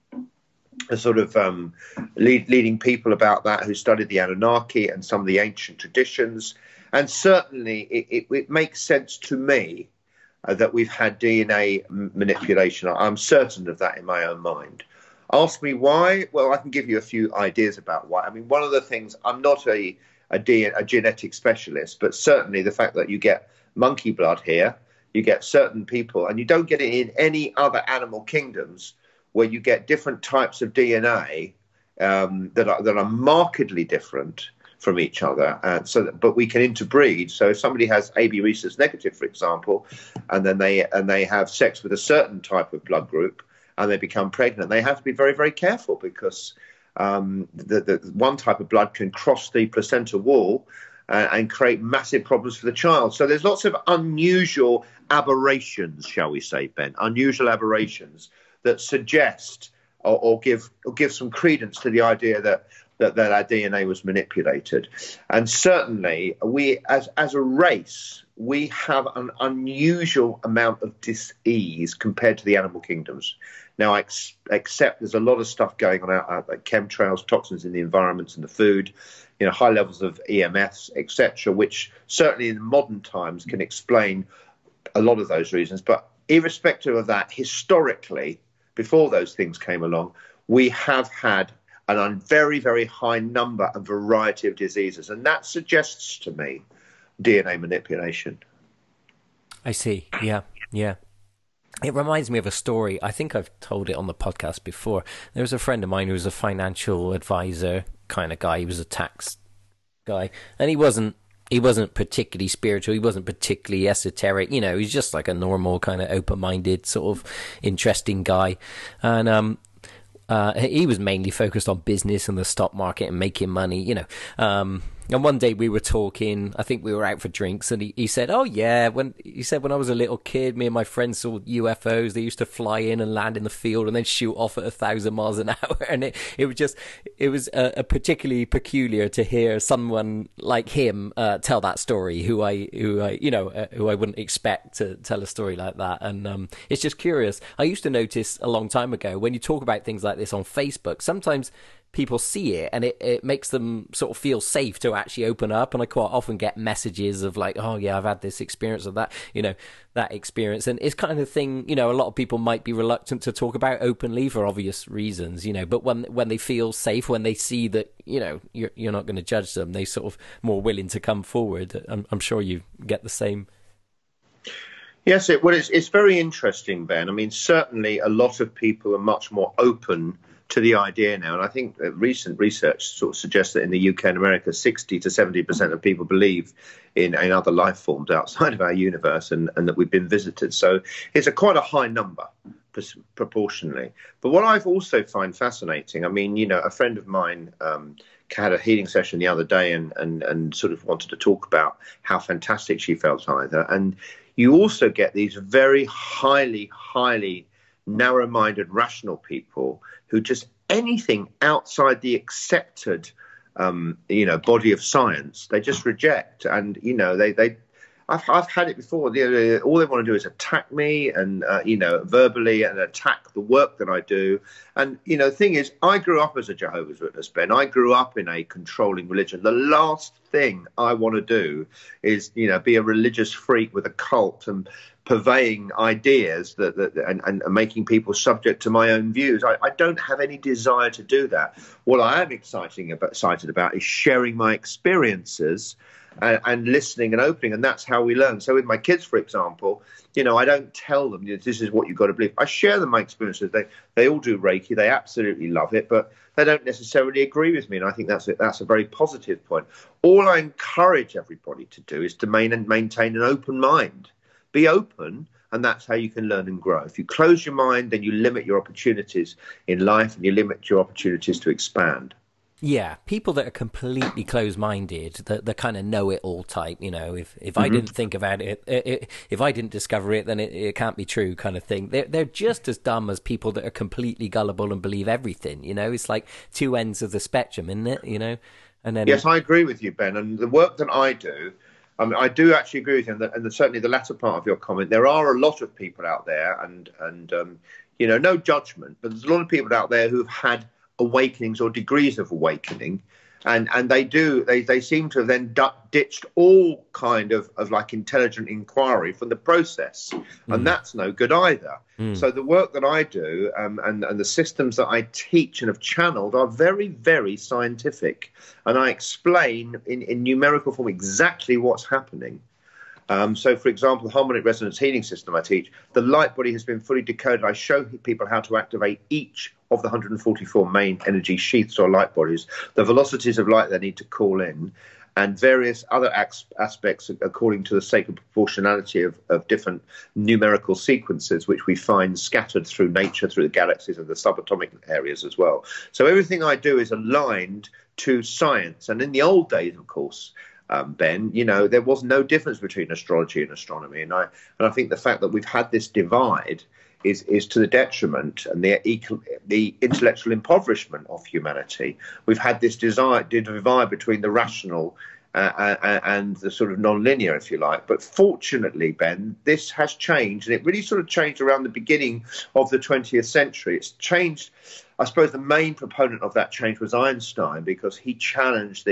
leading people about that, who studied the Anunnaki and some of the ancient traditions. And certainly it makes sense to me that we've had DNA manipulation. I'm certain of that in my own mind. Ask me why. Well, I can give you a few ideas about why. I mean, one of the things, I'm not a genetic specialist, but certainly the fact that you get monkey blood here, you get certain people, and you don't get it in any other animal kingdoms, where you get different types of DNA that are markedly different from each other, but we can interbreed. So if somebody has AB rhesus negative, for example, and then they have sex with a certain type of blood group and they become pregnant, they have to be very, very careful, because the one type of blood can cross the placenta wall and create massive problems for the child. So there's lots of unusual aberrations, shall we say, Ben, unusual aberrations that suggest or give some credence to the idea that that our DNA was manipulated. And certainly we, as a race, we have an unusual amount of dis-ease compared to the animal kingdoms. Now, I accept there's a lot of stuff going on out like chemtrails, toxins in the environment and the food, high levels of EMFs, etc., which certainly in modern times can explain a lot of those reasons. But irrespective of that, historically, before those things came along, we have had a very, very high number and variety of diseases. And that suggests to me DNA manipulation. I see. Yeah. It reminds me of a story. I think I've told it on the podcast before. There was a friend of mine who was a financial advisor kind of guy. He was a tax guy. And he wasn't particularly spiritual. He wasn't particularly esoteric. He's just like a normal kind of open-minded sort of interesting guy. And he was mainly focused on business and the stock market and making money, and one day we were talking, I think we were out for drinks, and he said, oh yeah, when I was a little kid, me and my friends saw UFOs. They used to fly in and land in the field and then shoot off at 1,000 miles an hour. And it was a particularly peculiar to hear someone like him tell that story, who I wouldn't expect to tell a story like that. And it's just curious. I used to notice a long time ago, when you talk about things like this on Facebook, sometimes people see it and it makes them sort of feel safe to actually open up. And I quite often get messages of like, oh yeah, I've had this experience of that, that experience. And it's kind of thing, a lot of people might be reluctant to talk about openly for obvious reasons, but when they feel safe, when they see that, you're not going to judge them, they sort of more willing to come forward. I'm sure you get the same. Yes, it's very interesting, Ben. I mean, certainly a lot of people are much more open to the idea now. And I think recent research sort of suggests that in the UK and America, 60 to 70% of people believe in other life forms outside of our universe and that we've been visited. So it's quite a high number proportionally. But what I've also find fascinating, I mean, a friend of mine had a healing session the other day and sort of wanted to talk about how fantastic she felt either. And you also get these very highly narrow-minded, rational people who just anything outside the accepted, body of science, they just reject. And, I've had it before. All they want to do is attack me and, verbally, and attack the work that I do. And, the thing is, I grew up as a Jehovah's Witness, Ben. I grew up in a controlling religion. The last thing I want to do is, be a religious freak with a cult and purveying ideas and making people subject to my own views. I don't have any desire to do that. What I am excited about is sharing my experiences and listening and opening, and that's how we learn. So with my kids, for example, I don't tell them this is what you've got to believe. I share them my experiences. They all do Reiki. They absolutely love it, but they don't necessarily agree with me, and I think that's a very positive point. All I encourage everybody to do is to maintain an open mind. Be open, and that's how you can learn and grow. If you close your mind, then you limit your opportunities in life and you limit your opportunities to expand. Yeah, people that are completely closed-minded, the kind of know-it-all type, if I didn't think about it, if I didn't discover it, then it can't be true kind of thing. They're just as dumb as people that are completely gullible and believe everything, It's like two ends of the spectrum, isn't it, And then yes, I agree with you, Ben. And the work that I do, I do actually agree with you, and certainly the latter part of your comment. There are a lot of people out there, and no judgment, but there's a lot of people out there who've had awakenings or degrees of awakening, and they seem to have then ditched all kind of like intelligent inquiry from the process, and that's no good either. So the work that I do and the systems that I teach and have channeled are very, very scientific, and I explain in numerical form exactly what's happening. So, for example, the harmonic resonance healing system I teach, the light body has been fully decoded. I show people how to activate each of the 144 main energy sheaths or light bodies, the velocities of light they need to call in, and various other aspects according to the sacred proportionality of different numerical sequences, which we find scattered through nature, through the galaxies and the subatomic areas as well. So everything I do is aligned to science. And in the old days, of course, Ben, there was no difference between astrology and astronomy. And I think the fact that we've had this divide is to the detriment and the intellectual impoverishment of humanity. We've had this divide between the rational and the sort of non-linear, if you like. But fortunately, Ben, this has changed, and it really sort of changed around the beginning of the 20th century. It's changed. I suppose the main proponent of that change was Einstein, because he challenged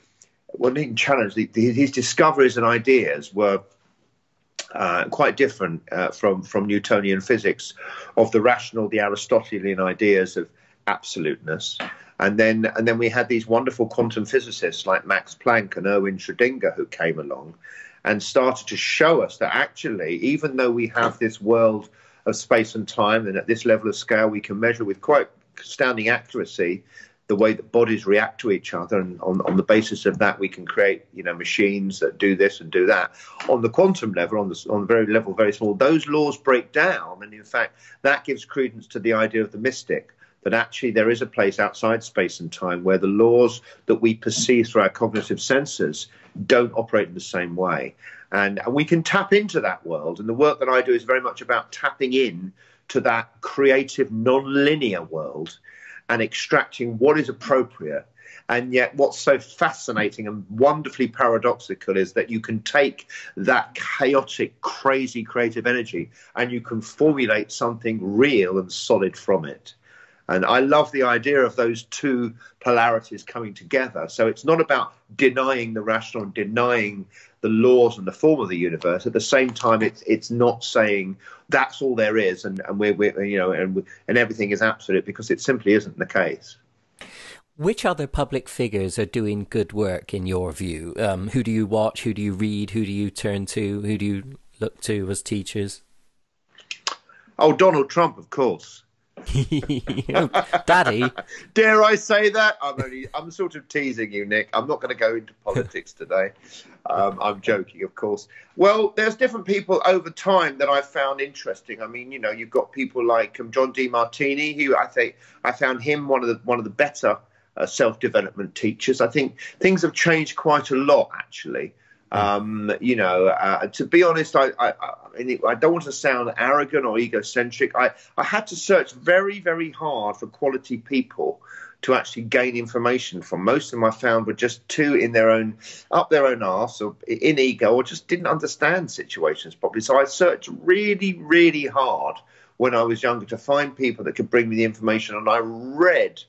his discoveries and ideas were quite different from Newtonian physics, of the rational, the Aristotelian ideas of absoluteness. And then we had these wonderful quantum physicists like Max Planck and Erwin Schrödinger, who came along and started to show us that actually, even though we have this world of space and time, and at this level of scale we can measure with quite astounding accuracy the way that bodies react to each other, and on the basis of that we can create, machines that do this and do that. On the quantum level, on the very level very small, those laws break down, and in fact that gives credence to the idea of the mystic, that actually there is a place outside space and time where the laws that we perceive through our cognitive senses don't operate in the same way. And we can tap into that world. And the work that I do is very much about tapping in to that creative, non-linear world and extracting what is appropriate. And yet what's so fascinating and wonderfully paradoxical is that you can take that chaotic, crazy creative energy and you can formulate something real and solid from it. And I love the idea of those two polarities coming together. So it's not about denying the rational and denying the laws and the form of the universe. At the same time, it's not saying that's all there is and everything is absolute, because it simply isn't the case. Which other public figures are doing good work in your view? Who do you watch? Who do you read? Who do you turn to? Who do you look to as teachers? Oh, Donald Trump, of course. Daddy. Dare I say that? I'm sort of teasing you, Nick. I'm not going to go into politics today. I'm joking, of course. Well, there's different people over time that I've found interesting. I mean, you've got people like John DeMartini, who I found him one of the better self-development teachers. I think things have changed quite a lot, actually. To be honest, I don't want to sound arrogant or egocentric. I had to search very, very hard for quality people to actually gain information from. Most of them I found were just too up their own arse, or in ego, or just didn't understand situations properly. So I searched really, really hard when I was younger to find people that could bring me the information, and I read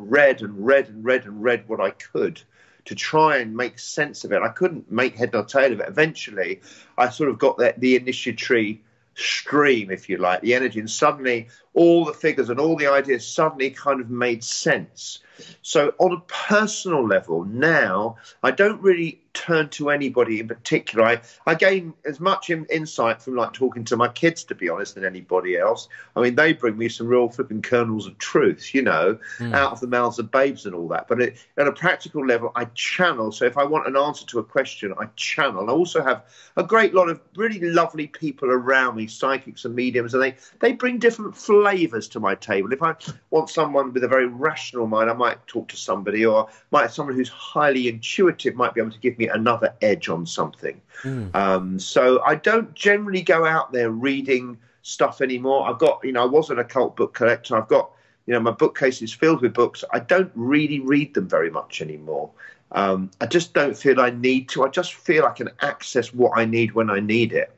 what I could to try and make sense of it. I couldn't make head nor tail of it. Eventually, I sort of got the initiatory stream, if you like, the energy, and suddenly all the figures and all the ideas suddenly kind of made sense. So on a personal level, now I don't really turn to anybody in particular. I gain as much insight from like talking to my kids, to be honest, than anybody else. I mean, they bring me some real flipping kernels of truth, out of the mouths of babes and all that. But at a practical level, I channel. So if I want an answer to a question, I channel. I also have a great lot of really lovely people around me, psychics and mediums, and they bring different flavors to my table. If I want someone with a very rational mind, I might talk to somebody, or someone who's highly intuitive might be able to give me another edge on something. So I don't generally go out there reading stuff anymore. I've got, I was an occult book collector. I've got, my bookcase is filled with books. I don't really read them very much anymore. I just don't feel I need to. I just feel I can access what I need when I need it.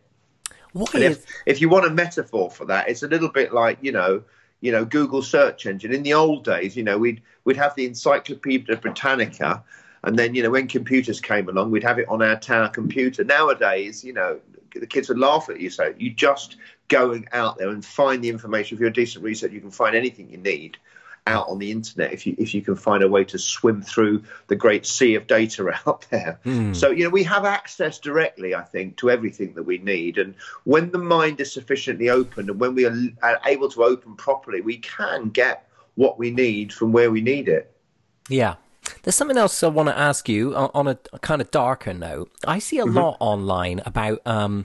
If you want a metaphor for that, it's a little bit like, Google search engine. In the old days, we'd have the Encyclopedia Britannica, and then, when computers came along, we'd have it on our tower computer. Nowadays, the kids would laugh at you. So you just going out there and find the information. If you're a decent researcher, you can find anything you need out on the internet if you can find a way to swim through the great sea of data out there. So, we have access directly, I think, to everything that we need. And when the mind is sufficiently open, and when we are able to open properly, we can get what we need from where we need it. Yeah. There's something else I want to ask you on a kind of darker note. I see a lot online about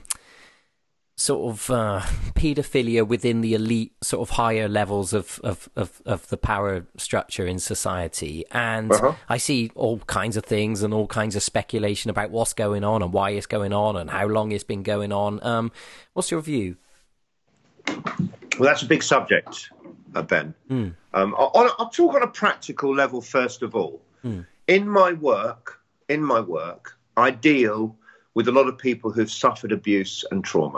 sort of paedophilia within the elite sort of higher levels of the power structure in society. And I see all kinds of things and all kinds of speculation about what's going on and why it's going on and how long it's been going on. What's your view? Well, that's a big subject, Ben. I'll talk on a practical level first of all. In my work, I deal with a lot of people who've suffered abuse and trauma.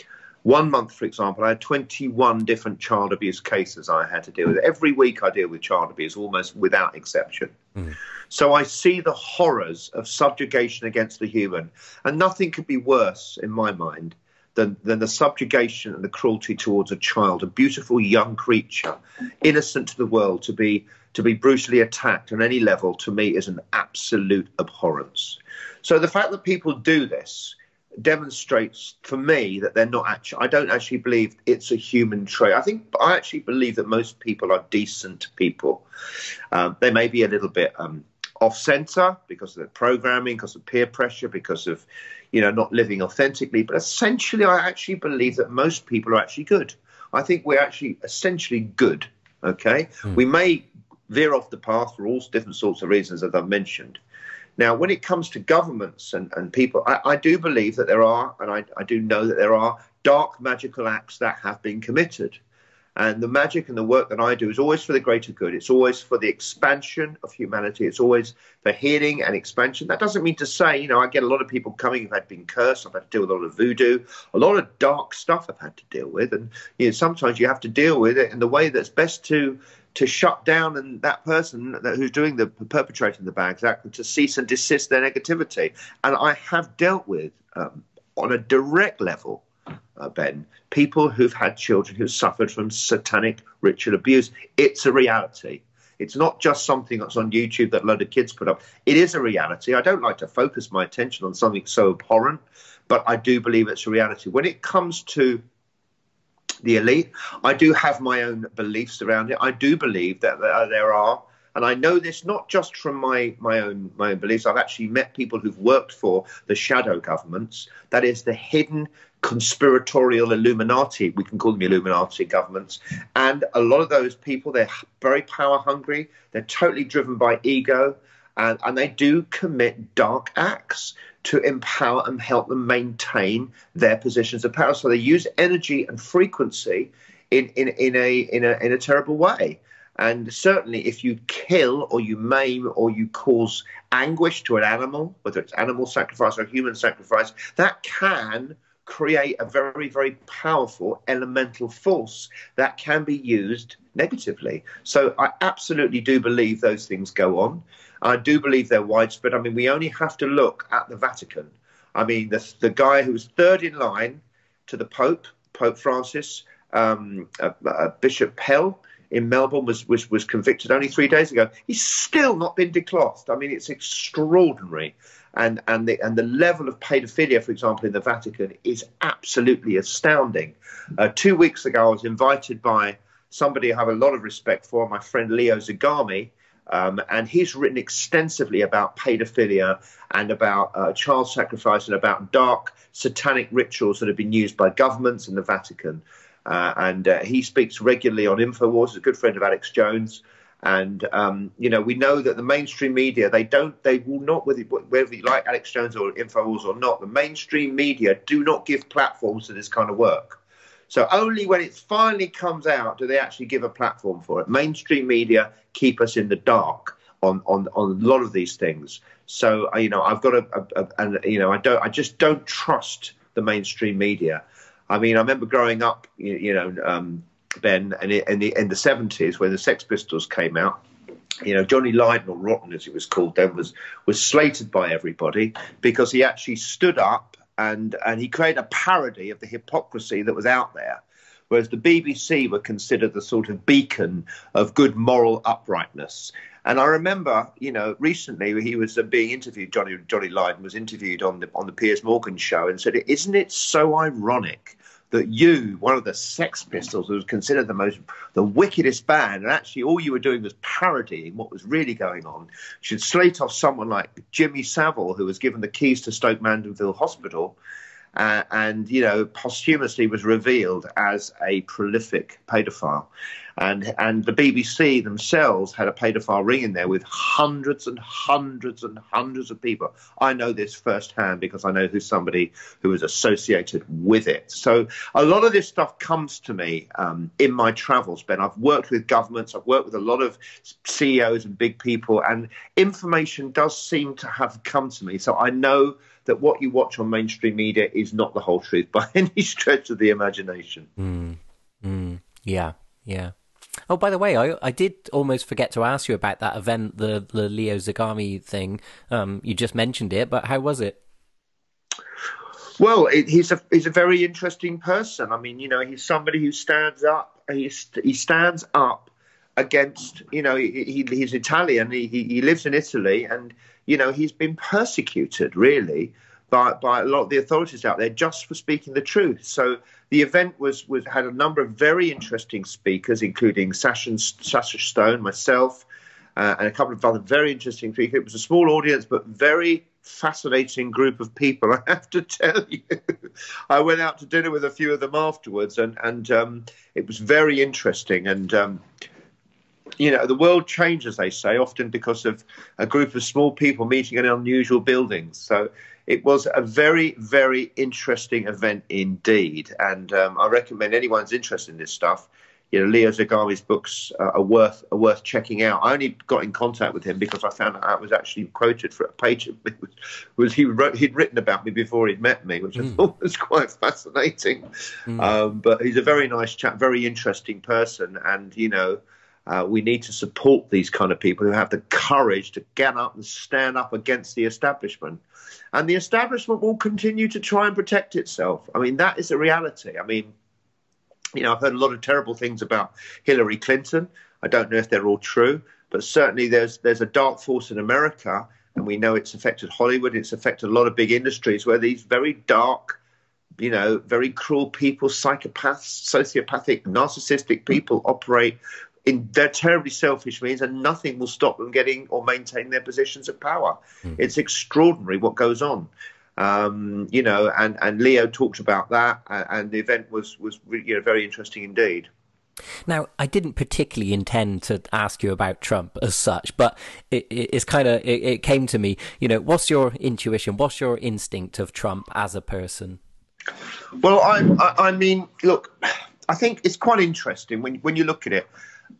1 month, for example, I had 21 different child abuse cases I had to deal with. Every week I deal with child abuse, almost without exception. So I see the horrors of subjugation against the human. And nothing could be worse, in my mind, than the subjugation and the cruelty towards a child, a beautiful young creature, innocent to the world, to be brutally attacked on any level, to me, is an absolute abhorrence. So the fact that people do this demonstrates for me that they're not actually, I don't actually believe it's a human trait. I actually believe that most people are decent people. They may be a little bit off center because of their programming, because of peer pressure, because of, not living authentically. But essentially, I actually believe that most people are actually good. I think we're actually essentially good. Okay. We may veer off the path for all different sorts of reasons, as I've mentioned. Now, when it comes to governments and people, I do believe that there are, and I do know that there are dark magical acts that have been committed. And the magic and the work that I do is always for the greater good. It's always for the expansion of humanity. It's always for healing and expansion. That doesn't mean to say, I get a lot of people coming who've been cursed. I've had to deal with a lot of voodoo, a lot of dark stuff I've had to deal with. And sometimes you have to deal with it in the way that's best to shut down and that person who's doing the perpetrating the bad act, to cease and desist their negativity. And I have dealt with, on a direct level, Ben, people who've had children who suffered from satanic ritual abuse. It's a reality. It's not just something that's on YouTube that a load of kids put up. It is a reality. I don't like to focus my attention on something so abhorrent, but I do believe it's a reality. When it comes to the elite, I do have my own beliefs around it. I do believe that there are, and I know this not just from my own beliefs. I've actually met people who've worked for the shadow governments, that is the hidden conspiratorial Illuminati, we can call them Illuminati governments. And a lot of those people, they're very power hungry. They're totally driven by ego, and they do commit dark acts to empower and help them maintain their positions of power. So they use energy and frequency in a terrible way. And certainly if you kill or you maim or you cause anguish to an animal, whether it's animal sacrifice or human sacrifice, that can create a very, very powerful elemental force that can be used negatively. So I absolutely do believe those things go on. I do believe they're widespread. I mean, we only have to look at the Vatican. I mean, the guy who was third in line to the Pope Francis, Bishop Pell in Melbourne was convicted only 3 days ago. He's still not been declossed. I mean, it's extraordinary. And the level of paedophilia, for example, in the Vatican is absolutely astounding. 2 weeks ago, I was invited by somebody I have a lot of respect for, my friend Leo Zagami, and he's written extensively about paedophilia and about child sacrifice and about dark satanic rituals that have been used by governments in the Vatican. And he speaks regularly on InfoWars. He's a good friend of Alex Jones. And, we know that the mainstream media, they will not, whether you like Alex Jones or InfoWars or not, the mainstream media do not give platforms to this kind of work. So only when it finally comes out do they actually give a platform for it. Mainstream media keep us in the dark on a lot of these things. So, I've got I just don't trust the mainstream media. I mean, I remember growing up, Ben, and in the 70s when the Sex Pistols came out, Johnny Lydon, or Rotten as it was called then, was slated by everybody because he actually stood up and he created a parody of the hypocrisy that was out there, whereas the BBC were considered the sort of beacon of good moral uprightness. And I remember, recently he was being interviewed. Johnny Lydon was interviewed on the Piers Morgan show and said, "Isn't it so ironic that you, one of the Sex Pistols, who was considered the wickedest band, and actually all you were doing was parodying what was really going on, should slate off someone like Jimmy Savile, who was given the keys to Stoke Mandeville Hospital, and posthumously was revealed as a prolific paedophile. And the BBC themselves had a paedophile ring in there with hundreds and hundreds and hundreds of people. I know this firsthand because I know who's somebody who was associated with it. So a lot of this stuff comes to me in my travels, Ben. I've worked with governments, I've worked with a lot of CEOs and big people, and information does seem to have come to me. So I know that what you watch on mainstream media is not the whole truth by any stretch of the imagination. Yeah. Oh, by the way, I did almost forget to ask you about that event, the Leo Zagami thing. You just mentioned it, but how was it? Well, he's a very interesting person. I mean, he's somebody who stands up. He stands up against, he's Italian. He lives in Italy, and he's been persecuted really by a lot of the authorities out there just for speaking the truth. So the event had a number of very interesting speakers, including Sasha Stone, myself, and a couple of other very interesting speakers. It was a small audience, but very fascinating group of people, I have to tell you. I went out to dinner with a few of them afterwards, and it was very interesting. And the world changes, they say, often because of a group of small people meeting in unusual buildings. So it was a very, very interesting event indeed. And I recommend anyone's interested in this stuff. Leo Zagami's books are worth checking out. I only got in contact with him because I found out I was actually quoted for a page he'd written about me before he'd met me, which I thought was quite fascinating. But he's a very nice chap, very interesting person, and we need to support these kind of people who have the courage to get up and stand up against the establishment. And the establishment will continue to try and protect itself. I mean, that is a reality. I mean, I've heard a lot of terrible things about Hillary Clinton. I don't know if they're all true, but certainly there's a dark force in America, and we know it's affected Hollywood. It's affected a lot of big industries where these very dark, very cruel people, psychopaths, sociopathic, narcissistic people operate in their terribly selfish means, and nothing will stop them getting or maintaining their positions of power. It's extraordinary what goes on. And Leo talked about that, and the event was very interesting indeed. Now, I didn't particularly intend to ask you about Trump as such, but it came to me. What's your intuition? What's your instinct of Trump as a person? Well, I mean, look, I think it's quite interesting when you look at it.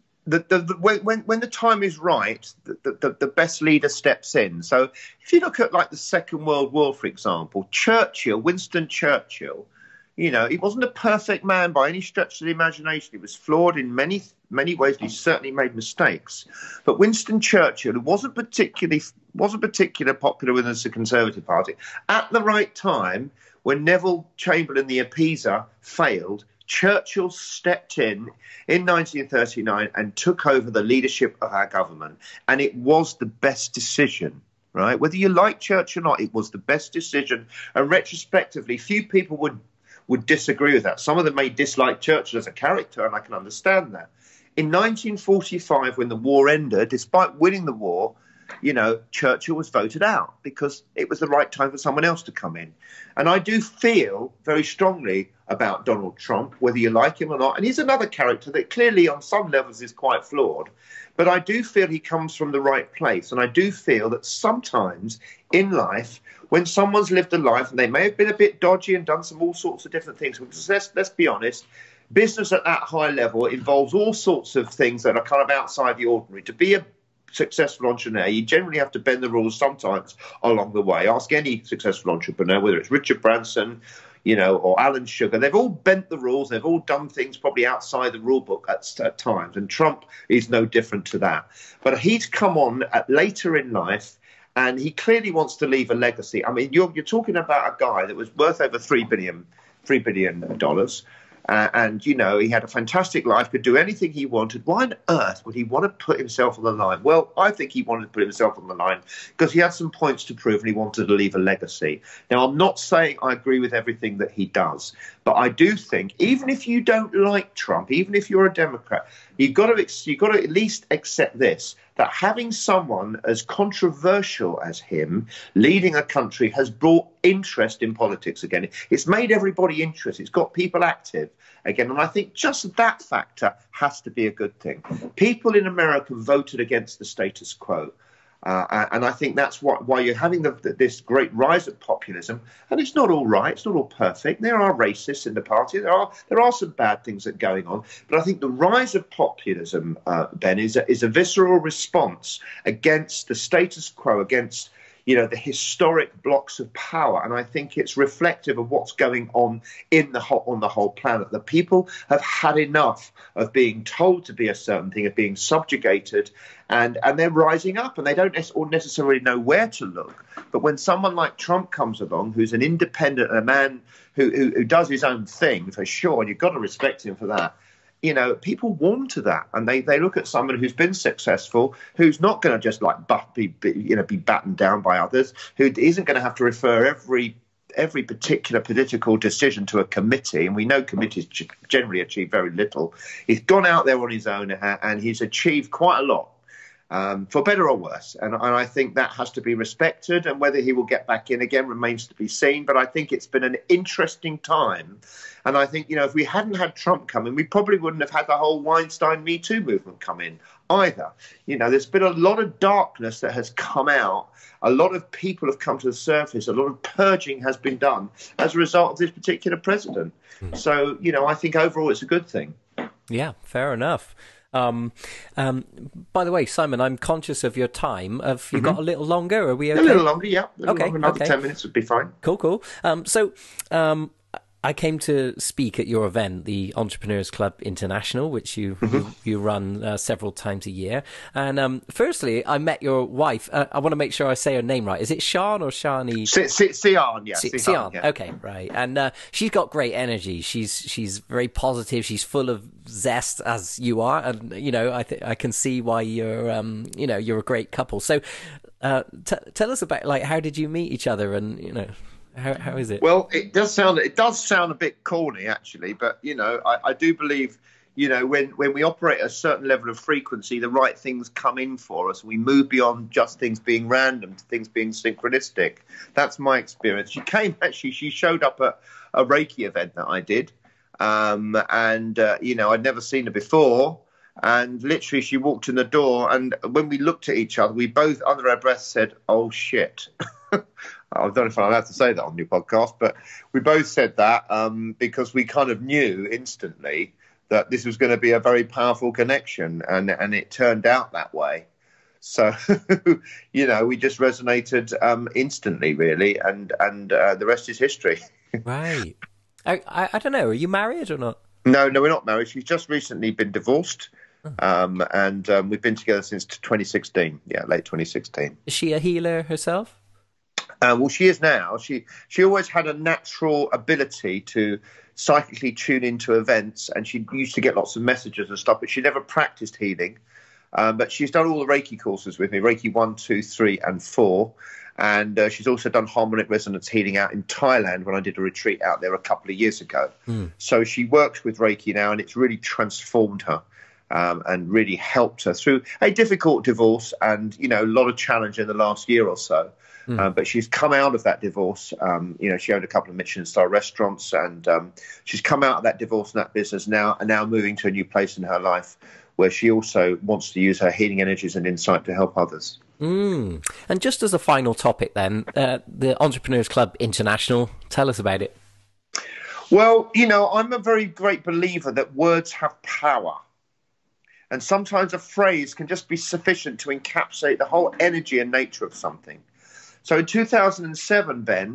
When the time is right, the best leader steps in. So if you look at like the Second World War, for example, Winston Churchill, he wasn't a perfect man by any stretch of the imagination. He was flawed in many ways. He certainly made mistakes. But Winston Churchill, who wasn't particularly popular within the Conservative Party, at the right time, when Neville Chamberlain, the appeaser, failed, Churchill stepped in 1939 and took over the leadership of our government. And it was the best decision, right? Whether you like Churchill or not, it was the best decision. And retrospectively, few people would disagree with that. Some of them may dislike Churchill as a character, and I can understand that. In 1945, when the war ended, despite winning the war, Churchill was voted out because it was the right time for someone else to come in. And I do feel very strongly about Donald Trump, whether you like him or not. And he's another character that clearly on some levels is quite flawed. But I do feel he comes from the right place. And I do feel that sometimes in life, when someone's lived a life and they may have been a bit dodgy and done all sorts of different things, because let's be honest, business at that high level involves all sorts of things that are kind of outside the ordinary. To be a successful entrepreneur, you generally have to bend the rules sometimes along the way. Ask any successful entrepreneur, whether it's Richard Branson, or Alan Sugar. They've all bent the rules. They've all done things probably outside the rule book at times. And Trump is no different to that. But he's come on later in life, and he clearly wants to leave a legacy. I mean, you're talking about a guy that was worth over $3 billion. And, he had a fantastic life, could do anything he wanted. Why on earth would he want to put himself on the line? Well, I think he wanted to put himself on the line because he had some points to prove and he wanted to leave a legacy. Now, I'm not saying I agree with everything that he does, but I do think even if you don't like Trump, even if you're a Democrat, you've got to at least accept this, that having someone as controversial as him leading a country has brought interest in politics again. It's made everybody interested. It's got people active again. And I think just that factor has to be a good thing. People in America voted against the status quo. And I think that's why you're having this great rise of populism. And it's not all right. It's not all perfect. There are racists in the party. There are some bad things that are going on. But I think the rise of populism, Ben, is a visceral response against the status quo, against the historic blocks of power. And I think it's reflective of what's going on on the whole planet. The people have had enough of being told to be a certain thing, of being subjugated, and they're rising up, and they don't necessarily know where to look. But when someone like Trump comes along, who's an independent, a man who does his own thing, for sure, and you've got to respect him for that, people warm to that, and they look at someone who's been successful, who's not going to just be battened down by others, who isn't going to have to refer every particular political decision to a committee, and we know committees generally achieve very little. He's gone out there on his own, and he's achieved quite a lot. For better or worse. And I think that has to be respected, and whether he will get back in again remains to be seen. But I think it's been an interesting time. And I think, if we hadn't had Trump come in, we probably wouldn't have had the whole Weinstein Me Too movement come in either. There's been a lot of darkness that has come out. A lot of people have come to the surface. A lot of purging has been done as a result of this particular president. So, I think overall it's a good thing. Yeah, fair enough. By the way, Simon, I'm conscious of your time. Have you got a little longer? Are we okay? A little longer, yeah. Okay, another 10 minutes would be fine. Cool. So, I came to speak at your event, the Entrepreneurs Club International, which you run several times a year. And firstly, I met your wife. I want to make sure I say her name right. Is it Sian or Shani? Sian, yeah. Sian, yeah. Okay, right. And she's got great energy. She's very positive. She's full of zest, as you are. And I can see why you're you're a great couple. So tell us about how did you meet each other, and How is it? Well, it does sound a bit corny, actually, but I do believe when we operate at a certain level of frequency, the right things come in for us. We move beyond just things being random to things being synchronistic. That's my experience. She showed up at a Reiki event that I did, and I'd never seen her before. And literally, she walked in the door, and when we looked at each other, we both, under our breath, said, "Oh shit." I don't know if I'm allowed to say that on your podcast, but we both said that because we kind of knew instantly that this was going to be a very powerful connection, and it turned out that way. So, we just resonated instantly, really, and the rest is history. Right. I don't know. Are you married or not? No, we're not married. She's just recently been divorced, and we've been together since 2016. Yeah, late 2016. Is she a healer herself? Well, she is now. She always had a natural ability to psychically tune into events, and she used to get lots of messages and stuff, but she never practiced healing. But she's done all the Reiki courses with me, Reiki 1, 2, 3, and 4. And she's also done harmonic resonance healing out in Thailand when I did a retreat out there a couple of years ago. So she works with Reiki now, and it's really transformed her and really helped her through a difficult divorce and, a lot of challenge in the last year or so. But she's come out of that divorce. She owned a couple of Michelin-star restaurants, and she's come out of that divorce and that business now, and now moving to a new place in her life where she also wants to use her healing energies and insight to help others. And just as a final topic then, the Entrepreneurs Club International, tell us about it. Well, I'm a very great believer that words have power. And sometimes a phrase can just be sufficient to encapsulate the whole energy and nature of something. So in 2007, Ben,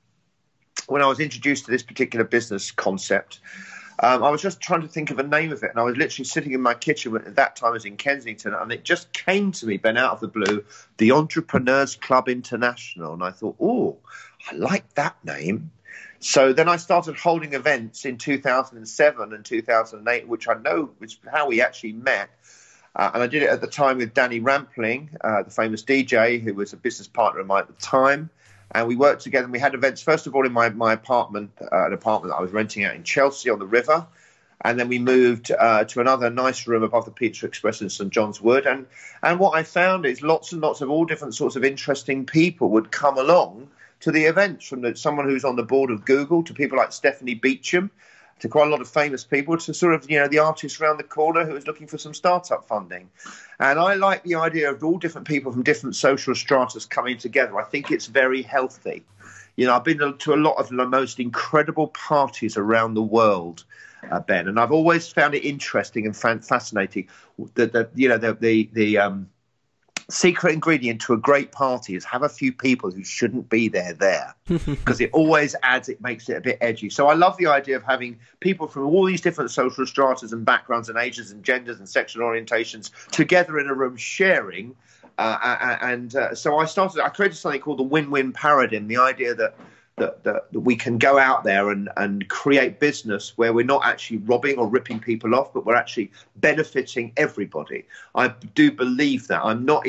when I was introduced to this particular business concept, I was just trying to think of a name of it. And I was literally sitting in my kitchen at that time. I was in Kensington. And it just came to me, Ben, out of the blue, the Entrepreneurs Club International. And I thought, oh, I like that name. So then I started holding events in 2007 and 2008, which I know is how we actually met. And I did it at the time with Danny Rampling, the famous DJ, who was a business partner of mine at the time. And we worked together, and we had events, first of all, in my apartment, an apartment that I was renting out in Chelsea on the river. And then we moved to another nice room above the Pizza Express in St John's Wood. And what I found is lots and lots of all different sorts of interesting people would come along to the events, from someone who's on the board of Google to people like Stephanie Beacham, to quite a lot of famous people, to sort of, the artist around the corner who was looking for some startup funding. And I like the idea of all different people from different social stratas coming together. I think it's very healthy. I've been to a lot of the most incredible parties around the world, Ben, and I've always found it interesting and fascinating that the secret ingredient to a great party is have a few people who shouldn't be there, because it always it makes it a bit edgy. So I love the idea of having people from all these different social stratas and backgrounds and ages and genders and sexual orientations together in a room sharing. So I created something called the win-win paradigm, the idea that we can go out there and create business where we're not actually robbing or ripping people off, but we're actually benefiting everybody. I do believe that. I'm not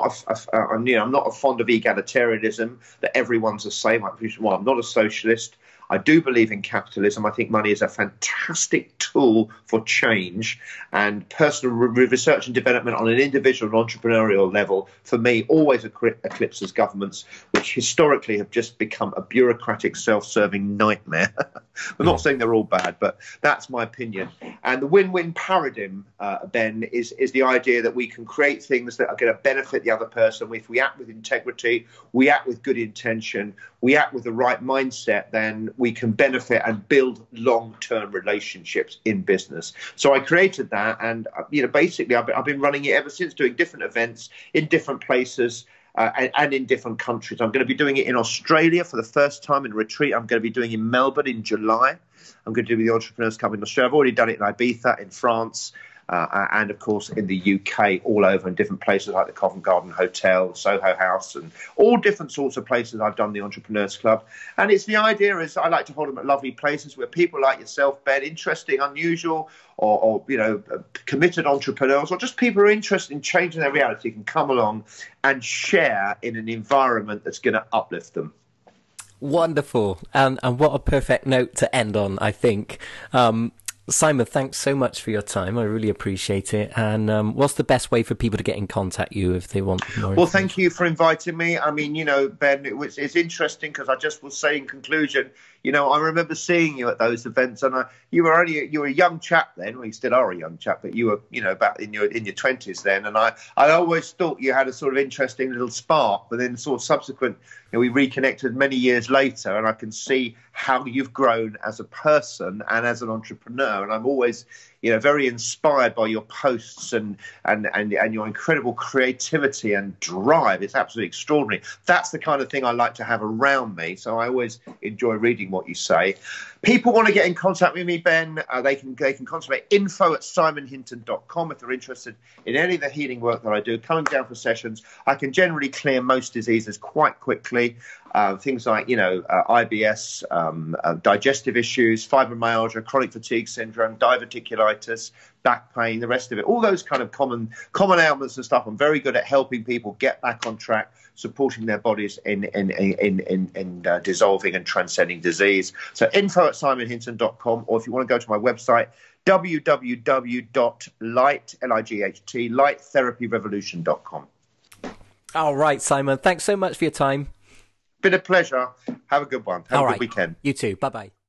fond of egalitarianism, that everyone's the same. I'm not a socialist. I do believe in capitalism. I think money is a fantastic tool for change, and personal research and development on an individual and entrepreneurial level, for me, always eclipses governments, which historically have just become a bureaucratic, self-serving nightmare. I'm not saying they're all bad, but that's my opinion. And the win-win paradigm, Ben, is the idea that we can create things that are going to benefit the other person. If we act with integrity, we act with good intention, we act with the right mindset, then we can benefit and build long-term relationships in business. So I created that, and basically I've been running it ever since, doing different events in different places. And in different countries. I'm going to be doing it in Australia for the first time in a retreat. I'm going to be doing it in Melbourne in July. I'm going to do it with the Entrepreneurs Club in Australia. I've already done it in Ibiza, in France, and of course in the UK, all over in different places like the Covent Garden Hotel, Soho House, and all different sorts of places I've done the Entrepreneurs Club. And it's the idea is I like to hold them at lovely places where people like yourself, Ben, interesting, unusual, or committed entrepreneurs, or just people who are interested in changing their reality, can come along and share in an environment that's going to uplift them. Wonderful. And what a perfect note to end on, I think. Simon, thanks so much for your time. I really appreciate it. And what's the best way for people to get in contact you if they want more? Well, thank you for inviting me. I mean, Ben, it's interesting because I just will say in conclusion, I remember seeing you at those events, and you were a young chap then. Well, you still are a young chap, but you were, about in your 20s then. And I always thought you had a sort of interesting little spark, but then sort of subsequent, we reconnected many years later, and I can see how you've grown as a person and as an entrepreneur. And I'm always, very inspired by your posts and your incredible creativity and drive. It's absolutely extraordinary. That's the kind of thing I like to have around me. So I always enjoy reading what you say. People want to get in contact with me, Ben. They can contact me at info@simonhinton.com if they're interested in any of the healing work that I do. Coming down for sessions, I can generally clear most diseases quite quickly. Things like, IBS, digestive issues, fibromyalgia, chronic fatigue syndrome, diverticulitis, back pain, the rest of it. All those kind of common ailments and stuff. I'm very good at helping people get back on track, supporting their bodies in dissolving and transcending disease. So info@simonhinton.com, or if you want to go to my website, lighttherapyrevolution.com. All right, Simon. Thanks so much for your time. Been a pleasure. Have a good one. Have a good weekend. You too. Bye-bye.